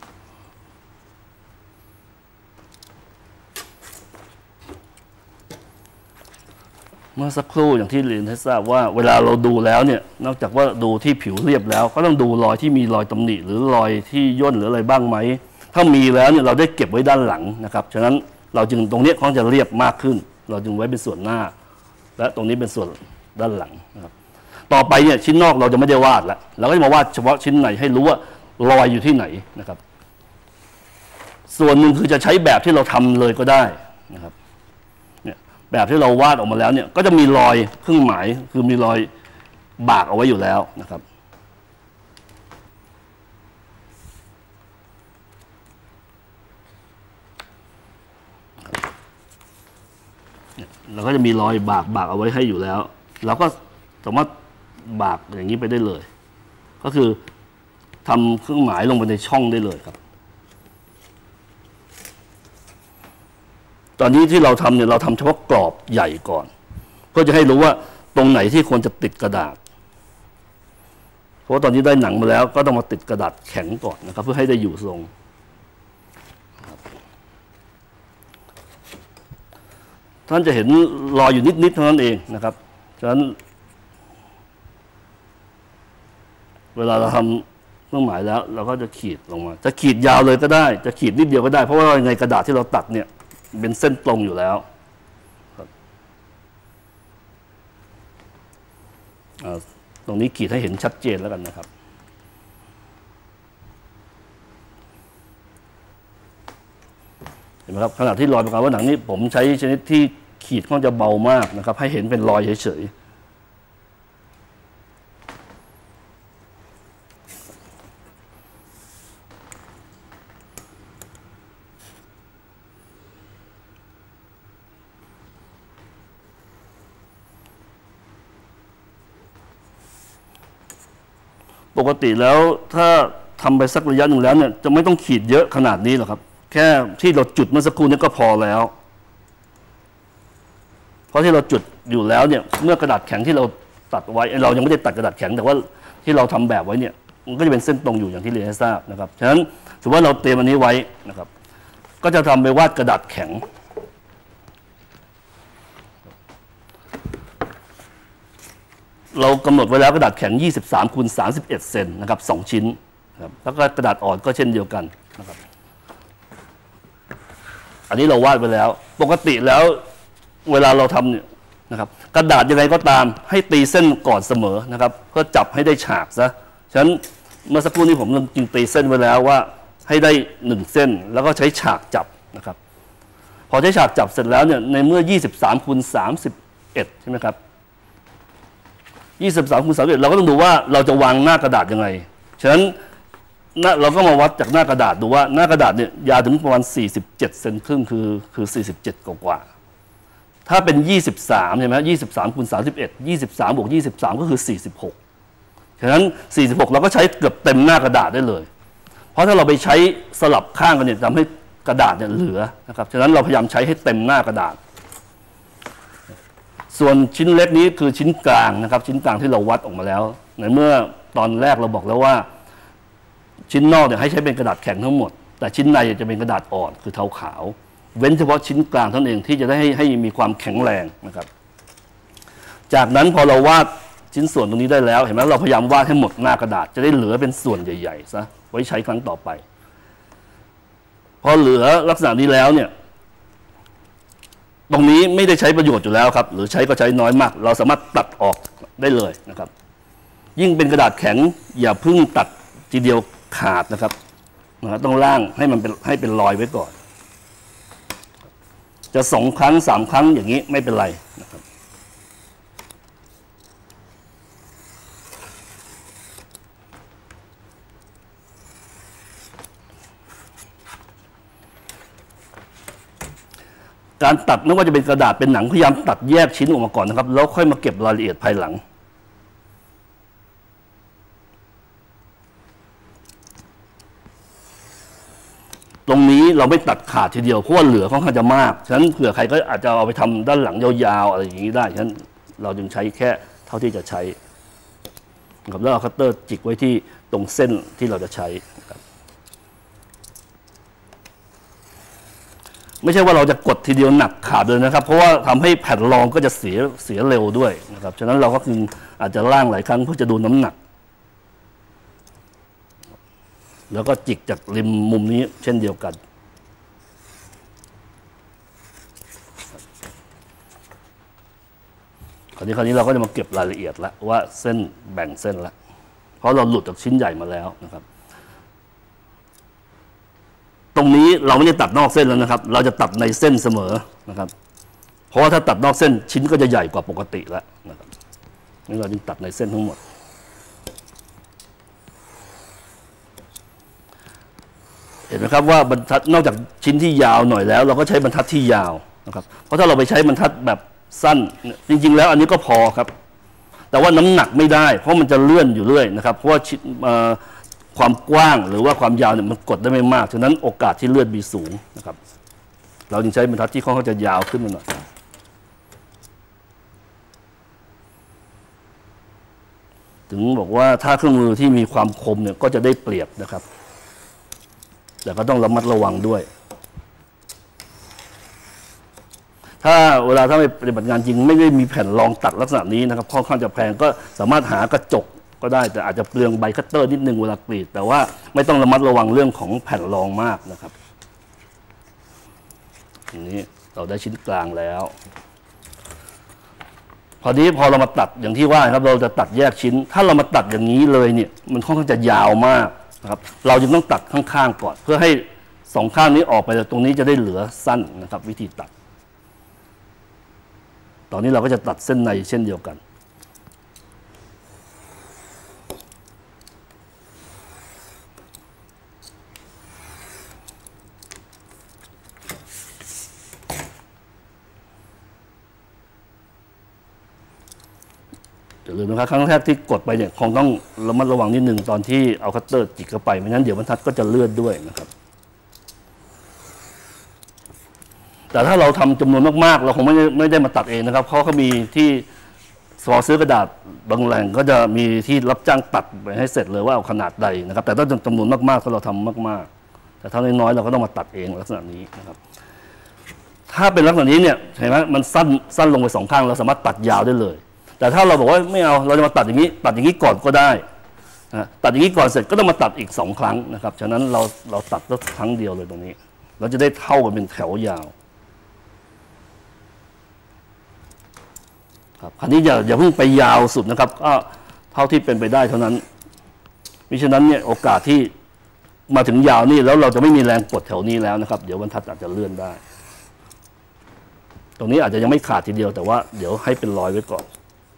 เมื่อสักครู่อย่างที่เรียนให้ทราบว่าเวลาเราดูแล้วเนี่ยนอกจากว่าดูที่ผิวเรียบแล้วก็ต้องดูรอยที่มีรอยตำหนิหรือรอยที่ย่นหรืออะไรบ้างไหมถ้ามีแล้วเนี่ยเราได้เก็บไว้ด้านหลังนะครับฉะนั้นเราจึงตรงนี้เขาจะเรียบมากขึ้นเราจึงไว้เป็นส่วนหน้าและตรงนี้เป็นส่วนด้านหลังนะครับต่อไปเนี่ยชิ้นนอกเราจะไม่ได้วาดแล้วเราก็จะมาวาดเฉพาะชิ้นในให้รู้ว่ารอยอยู่ที่ไหนนะครับส่วนหนึ่งคือจะใช้แบบที่เราทำเลยก็ได้นะครับแบบที่เราวาดออกมาแล้วเนี่ยก็จะมีรอยเครื่องหมายคือมีรอยบากเอาไว้อยู่แล้วนะครับเราก็จะมีรอยบากเอาไว้ให้อยู่แล้วเราก็สามารถบากอย่างนี้ไปได้เลย ก็คือทำเครื่องหมายลงไปในช่องได้เลยครับตอนนี้ที่เราทำเนี่ยเราทำเฉพาะกรอบใหญ่ก่อนเพื่อจะให้รู้ว่าตรงไหนที่ควรจะติดกระดาษเพราะตอนนี้ได้หนังมาแล้วก็ต้องมาติดกระดาษแข็งก่อนนะครับเพื่อให้ได้อยู่ทรงท่านจะเห็นรอยอยู่นิดๆเท่านั้นเองนะครับฉะนั้นเวลาเราทำเครื่องหมายแล้วเราก็จะขีดลงมาจะขีดยาวเลยก็ได้จะขีดนิดเดียวก็ได้เพราะว่าในกระดาษที่เราตัดเนี่ยเป็นเส้นตรงอยู่แล้วตรงนี้ขีดให้เห็นชัดเจนแล้วกันนะครับเห็นไหมครับขณะที่รอยประกอบว่าหนังนี้ผมใช้ชนิดที่ขีดค่อนข้างจะเบามากนะครับให้เห็นเป็นรอยเฉยปกติแล้วถ้าทำไปสักระยะหนึ่งแล้วเนี่ยจะไม่ต้องขีดเยอะขนาดนี้หรอกครับแค่ที่เราจุดเมื่อสักครู่นี้ก็พอแล้วเพราะที่เราจุดอยู่แล้วเนี่ยเมื่อกระดาษแข็งที่เราตัดไว้เรายังไม่ได้ตัดกระดาษแข็งแต่ว่าที่เราทำแบบไว้เนี่ยมันก็จะเป็นเส้นตรงอยู่อย่างที่เรียนให้ทราบนะครับฉะนั้นถือว่าเราเตรียมอันนี้ไว้นะครับก็จะทำไปวาดกระดาษแข็งเรากำหนดไว้แล้วกระดาษแข็ง23 × 31 เซนนะครับ2ชิ้นครับแล้วก็กระดาษอ่อนก็เช่นเดียวกันนะครับอันนี้เราวาดไปแล้วปกติแล้วเวลาเราทำเนี่ยนะครับกระดาษยังไงก็ตามให้ตีเส้นก่อนเสมอนะครับเพื่อจับให้ได้ฉากซะฉะนั้นเมื่อสักครู่นี้ผมจึงตีเส้นไว้แล้วว่าให้ได้1เส้นแล้วก็ใช้ฉากจับนะครับพอใช้ฉากจับเสร็จแล้วเนี่ยในเมื่อ23 × 31ใช่ไหมครับ23 × 31เราก็ต้องดูว่าเราจะวางหน้ากระดาษยังไงฉะนั้นเราก็มาวัดจากหน้ากระดาษดูว่าหน้ากระดาษเนี่ยยาวถึงประมาณ47 เซนครึ่งคือ47กว่าถ้าเป็น23ใช่ไหม23 × 31 23 + 23ก็คือ46ฉะนั้น46เราก็ใช้เกือบเต็มหน้ากระดาษได้เลยเพราะถ้าเราไปใช้สลับข้างกันเนี่ยทำให้กระดาษเนี่ยเหลือนะครับฉะนั้นเราพยายามใช้ให้เต็มหน้ากระดาษส่วนชิ้นเล็กนี้คือชิ้นกลางนะครับชิ้นกลางที่เราวัดออกมาแล้วในเมื่อตอนแรกเราบอกแล้วว่าชิ้นนอกเนี่ยให้ใช้เป็นกระดาษแข็งทั้งหมดแต่ชิ้นในจะเป็นกระดาษอ่อนคือเทาขาวเว้นเฉพาะชิ้นกลางเท่านั้นเองที่จะได้ให้มีความแข็งแรงนะครับจากนั้นพอเราวาดชิ้นส่วนตรงนี้ได้แล้วเห็นไหมเราพยายามวาดให้หมดหน้ากระดาษจะได้เหลือเป็นส่วนใหญ่ๆซะไว้ใช้ครั้งต่อไปพอเหลือลักษณะนี้แล้วเนี่ยตรงนี้ไม่ได้ใช้ประโยชน์อยู่แล้วครับหรือใช้ก็ใช้น้อยมากเราสามารถตัดออกได้เลยนะครับยิ่งเป็นกระดาษแข็งอย่าเพิ่งตัดทีเดียวขาดนะครับต้องล่างให้มันเป็นรอยไว้ก่อนจะ2 ครั้ง 3 ครั้งอย่างนี้ไม่เป็นไรนะครับการตัดไม่ว่าจะเป็นกระดาษเป็นหนังพยายามตัดแยกชิ้นออกมาก่อนนะครับแล้วค่อยมาเก็บรายละเอียดภายหลังตรงนี้เราไม่ตัดขาดทีเดียวเพราะว่าเหลือค่อนข้างจะมากฉะนั้นเผื่อใครก็อาจจะเอาไปทำด้านหลังยาวๆอะไรอย่างนี้ได้ฉะนั้นเราจึงใช้แค่เท่าที่จะใช้ครับแล้วเอาคัตเตอร์จิกไว้ที่ตรงเส้นที่เราจะใช้ครับไม่ใช่ว่าเราจะกดทีเดียวหนักขาดเลยนะครับเพราะว่าทำให้แผ่นรองก็จะเสียเร็วด้วยนะครับฉะนั้นเราก็คืออาจจะล่างหลายครั้งเพื่อจะดูน้ำหนักแล้วก็จิกจากริมมุมนี้เช่นเดียวกันคราวนี้เราก็จะมาเก็บรายละเอียดแล้วว่าเส้นแบ่งเส้นแล้วเพราะเราหลุดจากชิ้นใหญ่มาแล้วนะครับตรงนี้เราไม่ได้ตัดนอกเส้นแล้วนะครับเราจะตัดในเส้นเสมอนะครับเพราะว่าถ้าตัดนอกเส้นชิ้นก็จะใหญ่กว่าปกติแล้วนะครับนี่เราจึงตัดในเส้นทั้งหมดเห็นไหมครับว่าบรรทัดนอกจากชิ้นที่ยาวหน่อยแล้วเราก็ใช้บรรทัดที่ยาวนะครับเพราะถ้าเราไปใช้บรรทัดแบบสั้นจริงๆแล้วอันนี้ก็พอครับแต่ว่าน้ำหนักไม่ได้เพราะมันจะเลื่อนอยู่เรื่อยนะครับเพราะว่าความกว้างหรือว่าความยาวเนี่ยมันกดได้ไม่มากฉะนั้นโอกาสที่เลื่อนมีสูงนะครับเราจึงใช้บรรทัดที่ค่อนข้างจะยาวขึ้นมาหน่อยถึงบอกว่าถ้าเครื่องมือที่มีความคมเนี่ยก็จะได้เปรียบนะครับแต่ก็ต้องระมัดระวังด้วยถ้าเวลาถ้าไปปฏิบัติงานจริงไม่ได้มีแผ่นรองตัดลักษณะนี้นะครับค่อนข้างจะแพงก็สามารถหากระจกก็ได้แต่อาจจะเปลืองใบคัตเตอร์นิดนึงเวลากรีดแต่ว่าไม่ต้องระมัดระวังเรื่องของแผ่นรองมากนะครับอันนี้เราได้ชิ้นกลางแล้วพอเรามาตัดอย่างที่ว่าครับเราจะตัดแยกชิ้นถ้าเรามาตัดอย่างนี้เลยเนี่ยมันค่อนข้างจะยาวมากนะครับเราจึงต้องตัดข้างๆก่อนเพื่อให้สองข้างนี้ออกไปตรงนี้จะได้เหลือสั้นนะครับวิธีตัดตอนนี้เราก็จะตัดเส้นในเช่นเดียวกันอย่าลืมนะครับครั้งแรกที่กดไปเนี่ยคงต้องระมัดระวังนิดนึงตอนที่เอาคัตเตอร์จิกเข้าไปไม่งั้นเดี๋ยวบรรทัดก็จะเลื่อนด้วยนะครับแต่ถ้าเราทำจำนวนมากๆเราคงไม่ได้มาตัดเองนะครับเพราะเขามีที่ซื้อกระดาษบางแหล่งก็จะมีที่รับจ้างตัดไปให้เสร็จเลยว่าเอาขนาดใดนะครับแต่ถ้าจำนวนมากๆถ้าเราทำมากๆแต่ถ้าน้อยๆเราก็ต้องมาตัดเองลักษณะนี้นะครับถ้าเป็นลักษณะนี้เนี่ยเห็นไหมมันสั้นลงไปสองข้างเราสามารถตัดยาวได้เลยแต่ถ้าเราบอกว่าไม่เอาเราจะมาตัดอย่างนี้ก่อนก็ได้ตัดอย่างนี้ก่อนเสร็จก็ต้องมาตัดอีก2 ครั้งนะครับฉะนั้นเราตัดครั้งเดียวเลยตรงนี้เราจะได้เท่ากันเป็นแถวยาวครับคราวนี้อย่าเพิ่งไปยาวสุดนะครับก็เท่าที่เป็นไปได้เท่านั้นมิฉะนั้นเนี่ยโอกาสที่มาถึงยาวนี่แล้วเราจะไม่มีแรงกดแถวนี้แล้วนะครับเดี๋ยวบรรทัดอาจจะเลื่อนได้ตรงนี้อาจจะยังไม่ขาดทีเดียวแต่ว่าเดี๋ยวให้เป็นรอยไว้ก่อน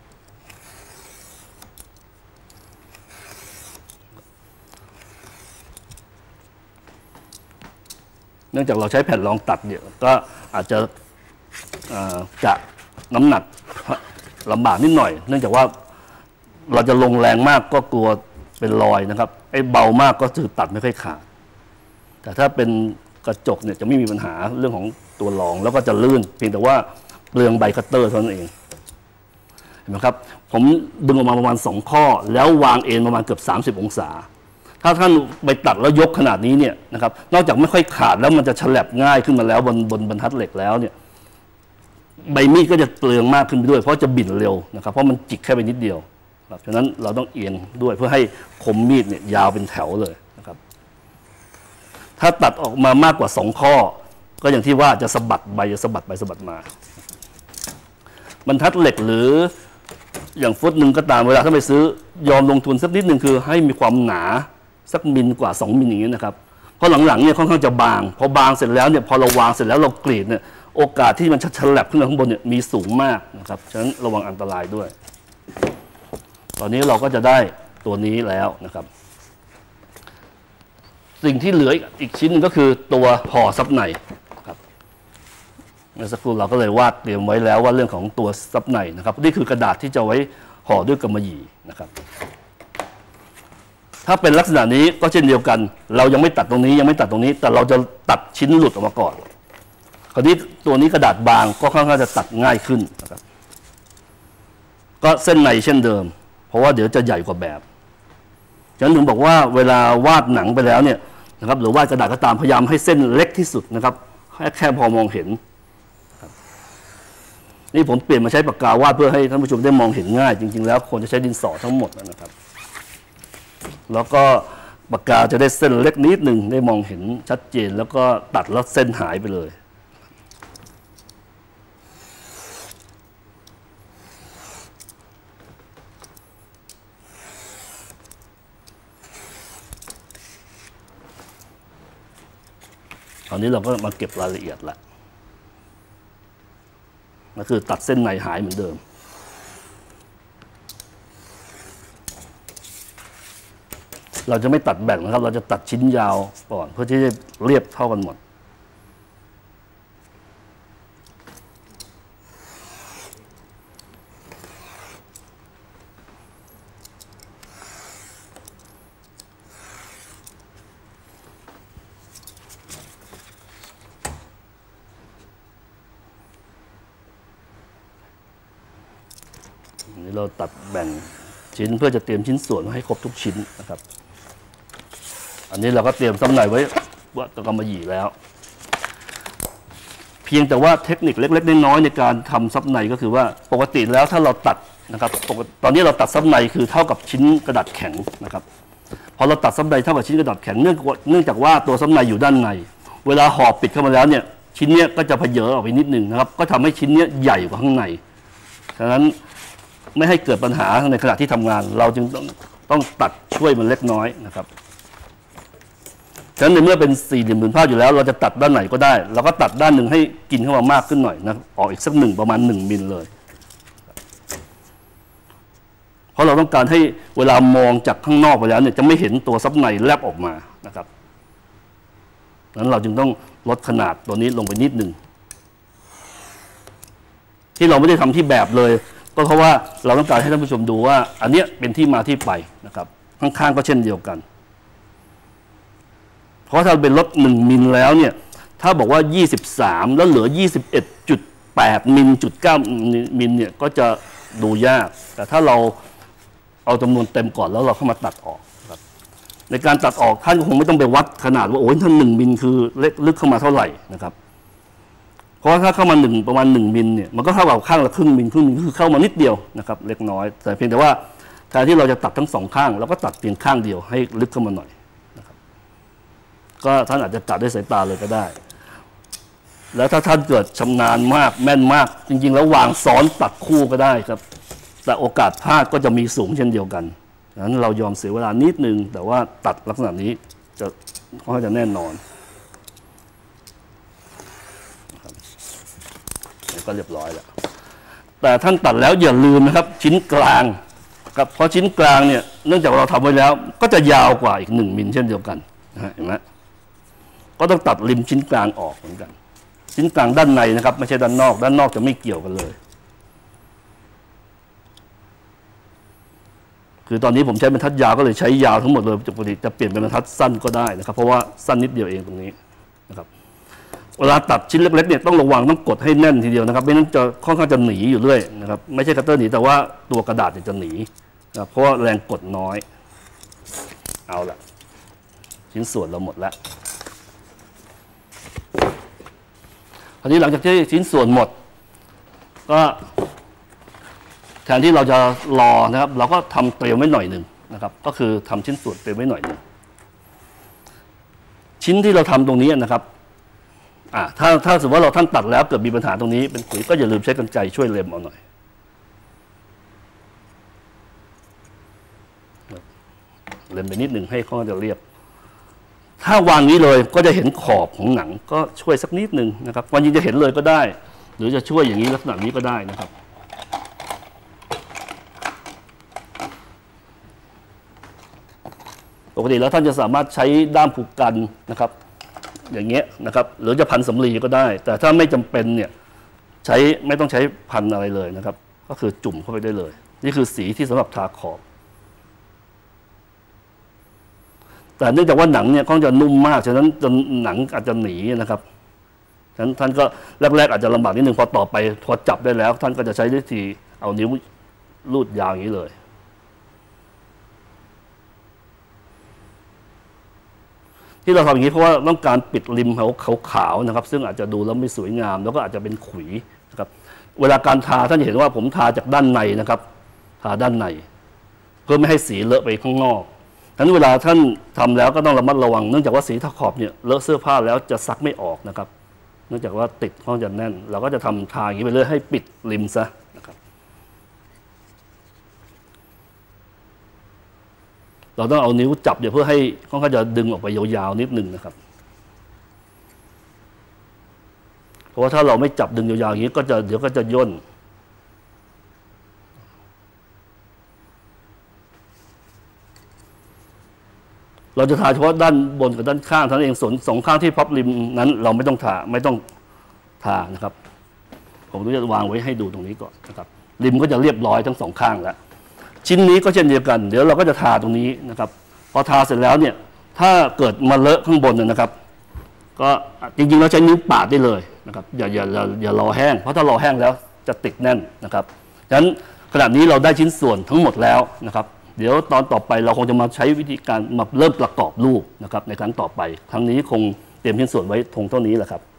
เนื่องจากเราใช้แผ่นรองตัดเนี่ยก็อาจจะกะน้ำหนักลำบากนิดหน่อยเนื่องจากว่าเราจะลงแรงมากก็กลัวเป็นรอยนะครับไอ้เบามากก็คือตัดไม่ค่อยขาดแต่ถ้าเป็นกระจกเนี่ยจะไม่มีปัญหาเรื่องของตัวรองแล้วก็จะลื่นเพียงแต่ว่าเปลืองใบคัตเตอร์เท่านั้นเองเห็นไหมครับผมดึงออกมาประมาณ2 ข้อแล้ววางเอ็นประมาณเกือบ30 องศาถ้าท่านไปตัดแล้วยกขนาดนี้เนี่ยนะครับนอกจากไม่ค่อยขาดแล้วมันจะฉลับง่ายขึ้นมาแล้วบนบรรทัดเหล็กแล้วเนี่ยใบมีดก็จะเปลืองมากขึ้นไปด้วยเพราะจะบิ่นเร็วนะครับเพราะมันจิกแค่ไปนิดเดียวครับฉะนั้นเราต้องเอียงด้วยเพื่อให้คมมีดเนี่ยยาวเป็นแถวเลยนะครับถ้าตัดออกมามากกว่า2 ข้อก็อย่างที่ว่าจะสะบัดใบจะสะบัดไปสะบัดมาบรรทัดเหล็กหรืออย่างฟุตหนึ่งก็ตามเวลาถ้าไปซื้อยอมลงทุนสักนิดหนึ่งคือให้มีความหนาสักมิลกว่า2 มิลอย่างนี้นะครับเพราะหลังๆเนี่ยค่อนข้างจะบางพอบางเสร็จแล้วเนี่ยพอเราวางเสร็จแล้วเรากรีดเนี่ยโอกาสที่มันจะฉลับขึ้นมาข้างบนเนี่ยมีสูงมากนะครับฉะนั้นระวังอันตรายด้วยตอนนี้เราก็จะได้ตัวนี้แล้วนะครับสิ่งที่เหลืออีกชิ้นนึงก็คือตัวห่อซับในครับเมื่อสักครู่เราก็เลยวาดเตรียมไว้แล้วว่าเรื่องของตัวซับในนะครับนี่คือกระดาษที่จะไว้ห่อด้วยกำมะหยี่นะครับถ้าเป็นลักษณะนี้ก็เช่นเดียวกันเรายังไม่ตัดตรงนี้ยังไม่ตัดตรงนี้แต่เราจะตัดชิ้นหลุดออกมาก่อนคราวนี้ตัวนี้กระดาษบางก็ค่อนข้างจะตัดง่ายขึ้นนะครับก็เส้นในเช่นเดิมเพราะว่าเดี๋ยวจะใหญ่กว่าแบบฉะนั้นถึงบอกว่าเวลาวาดหนังไปแล้วเนี่ยนะครับหรือวาดกระดาษก็ตามพยายามให้เส้นเล็กที่สุดนะครับแค่พอมองเห็นนี่ผมเปลี่ยนมาใช้ปากกาวาดเพื่อให้ท่านผู้ชมได้มองเห็นง่ายจริงๆแล้วควรจะใช้ดินสอทั้งหมดนะครับแล้วก็ปากกาจะได้เส้นเล็กนิดหนึ่งได้มองเห็นชัดเจนแล้วก็ตัดแล้วเส้นหายไปเลยคราวนี้เราก็มาเก็บรายละเอียดละก็คือตัดเส้นในหายเหมือนเดิมเราจะไม่ตัดแบ่งนะครับเราจะตัดชิ้นยาวก่อนเพื่อที่จะเรียบเท่ากันหมดเราตัดแบ่งชิ้นเพื่อจะเตรียมชิ้นส่วนให้ครบทุกชิ้นนะครับอันนี้เราก็เตรียมซับในไว้ว่าตะกำมะหยี่แล้วเพียงแต่ว่าเทคนิคเล็กๆน้อยๆในการทำซับในก็คือว่าปกติแล้วถ้าเราตัดนะครับตอนนี้เราตัดซับในคือเท่ากับชิ้นกระดาษแข็งนะครับพอเราตัดซับในเท่ากับชิ้นกระดาษแข็งเนื่องจากว่าตัวซับในอยู่ด้านในเวลาห่อปิดเข้ามาแล้วเนี่ยชิ้นนี้ก็จะเพเยอออกไปนิดนึงนะครับก็ทำให้ชิ้นนี้ใหญ่กว่าข้างในฉะนั้นไม่ให้เกิดปัญหาในขณะที่ทำงานเราจึงต้องตัดช่วยมันเล็กน้อยนะครับฉะนั้นในเมื่อเป็นสี่เหลี่ยมผืนผ้าอยู่แล้วเราจะตัดด้านไหนก็ได้เราก็ตัดด้านหนึ่งให้กินเข้ามามากขึ้นหน่อยนะออกอีกสักประมาณ1 มิลเลยเพราะเราต้องการให้เวลามองจากข้างนอกไปแล้วเนี่ยจะไม่เห็นตัวซับในแลบออกมานะครับนั้นเราจึงต้องลดขนาดตัวนี้ลงไปนิดหนึ่งที่เราไม่ได้ทำที่แบบเลยก็เพราะว่าเราต้องการให้ท่านผู้ชมดูว่าอันนี้เป็นที่มาที่ไปนะครับข้างๆก็เช่นเดียวกันเพราะถ้าเป็นลด1 มิลแล้วเนี่ยถ้าบอกว่า23แล้วเหลือ 21.8 มิล.9 มิลเนี่ยก็จะดูยากแต่ถ้าเราเอาจำนวนเต็มก่อนแล้วเราเข้ามาตัดออกครับในการตัดออกท่านคงไม่ต้องไปวัดขนาดว่าโอ้ยท่าน1 มิลคือเล็กลึกเข้ามาเท่าไหร่นะครับเพราะถ้าเข้ามาประมาณ1 มิลเนี่ยมันก็เท่ากับข้างละครึ่งมิลคือเข้ามานิดเดียวนะครับเล็กน้อยแต่เพียงแต่ว่าแทนที่เราจะตัดทั้ง2 ข้างเราก็ตัดเพียงข้างเดียวให้ลึกเข้ามาหน่อยนะครับก็ท่านอาจจะตัดด้วยสายตาเลยก็ได้แล้วถ้าท่านเกิดชำนาญมากแม่นมากจริงๆแล้ววางซ้อนตัดคู่ก็ได้ครับแต่โอกาสพลาดก็จะมีสูงเช่นเดียวกันดังนั้นเรายอมเสียเวลานิดนึงแต่ว่าตัดลักษณะนี้จะแน่นอนก็เรียบร้อยแล้วแต่ท่านตัดแล้วอย่าลืมนะครับชิ้นกลางครับเพราะชิ้นกลางเนี่ยเนื่องจากเราทำไว้แล้วก็จะยาวกว่าอีก1 มิลเช่นเดียวกันเห็นไหมก็ต้องตัดริมชิ้นกลางออกเหมือนกันชิ้นกลางด้านในนะครับไม่ใช่ด้านนอกจะไม่เกี่ยวกันเลยคือตอนนี้ผมใช้บรรทัดยาวก็เลยใช้ยาวทั้งหมดเลยปกติจะเปลี่ยนเป็นบรรทัดสั้นก็ได้นะครับเพราะว่าสั้นนิดเดียวเองตรงนี้นะครับเวลาตัดชิ้นเล็กๆเนี่ยต้องระวังต้องกดให้แน่นทีเดียวนะครับไม่งั้นจะค่อนข้างจะหนีอยู่เรื่อยนะครับไม่ใช่คัตเตอร์หนีแต่ว่าตัวกระดาษจะหนีนะเพราะว่าแรงกดน้อยเอาละชิ้นส่วนเราหมดแล้วทีนี้หลังจากที่ชิ้นส่วนหมดก็แทนที่เราจะรอนะครับเราก็ทำเตรียมไว้หน่อยหนึ่งนะครับก็คือทำชิ้นส่วนเตรียมไว้หน่อยหนึ่งชิ้นที่เราทำตรงนี้นะครับถ้าสมมติว่าเราท่านตัดแล้วเกิดมีปัญหาตรงนี้เป็นขุยก็อย่าลืมใช้กรรไกรช่วยเล็มเอาหน่อยเล็มไปนิดหนึ่งให้เขาจะเรียบถ้าวางนี้เลยก็จะเห็นขอบของหนังก็ช่วยสักนิดหนึ่งนะครับวันนี้จะเห็นเลยก็ได้หรือจะช่วยอย่างนี้ลักษณะนี้ก็ได้นะครับปกติแล้วท่านจะสามารถใช้ด้ามผูกกันนะครับอย่างเงี้ยนะครับหรือจะพันสำลีก็ได้แต่ถ้าไม่จำเป็นเนี่ยไม่ต้องใช้พันอะไรเลยนะครับก็คือจุ่มเข้าไปได้เลยนี่คือสีที่สำหรับทาขอบแต่เนื่องจากว่าหนังเนี่ยค่อนข้างจะนุ่มมากฉะนั้นจนหนังอาจจะหนีนะครับฉะนั้นท่านก็แรกๆอาจจะลำบากนิดนึงพอต่อไปพอจับได้แล้วท่านก็จะใช้วิธีเอานิ้วลูดยาวอย่างนี้เลยที่เราทำอย่างนี้เพราะว่าต้องการปิดริมขาวๆนะครับซึ่งอาจจะดูแล้วไม่สวยงามแล้วก็อาจจะเป็นขุยนะครับเวลาการทาท่านจะเห็นว่าผมทาจากด้านในนะครับทาด้านในเพื่อไม่ให้สีเลอะไปข้างนอกฉะนั้นเวลาท่านทำแล้วก็ต้องระมัดระวังเนื่องจากว่าสีทาขอบเนี่ยเลอะเสื้อผ้าแล้วจะซักไม่ออกนะครับเนื่องจากว่าติดค่อนข้างจะแน่นเราก็จะทำทาอย่างนี้ไปเรื่อยให้ปิดริมซะนะครับเราต้องเอานิ้วจับเพื่อให้ค่อนข้างจะดึงออกไปยาวๆนิดนึงนะครับเพราะว่าถ้าเราไม่จับดึงยาวๆอย่างนี้ก็จะเดี๋ยวก็จะย่นเราจะทาเฉพาะด้านบนกับด้านข้างเท่านั้นเองส่วน2 ข้างที่พับริมนั้นเราไม่ต้องทานะครับผมจะวางไว้ให้ดูตรงนี้ก่อนนะครับริมก็จะเรียบร้อยทั้ง2 ข้างแล้วชิ้นนี้ก็เช่นเดียวกันเดี๋ยวเราก็จะทาตรงนี้นะครับพอทาเสร็จแล้วเนี่ยถ้าเกิดมาเลอะข้างบนนะครับก็จริงๆเราใช้นิ้วปาดได้เลยนะครับอย่ารอแห้งเพราะถ้ารอแห้งแล้วจะติดแน่นนะครับฉะนั้นขณะนี้เราได้ชิ้นส่วนทั้งหมดแล้วนะครับเดี๋ยวตอนต่อไปเราคงจะมาใช้วิธีการมาเริ่มประกอบรูปนะครับในครั้งต่อไปครั้งนี้คงเตรียมชิ้นส่วนไว้เท่านี้แหละครับ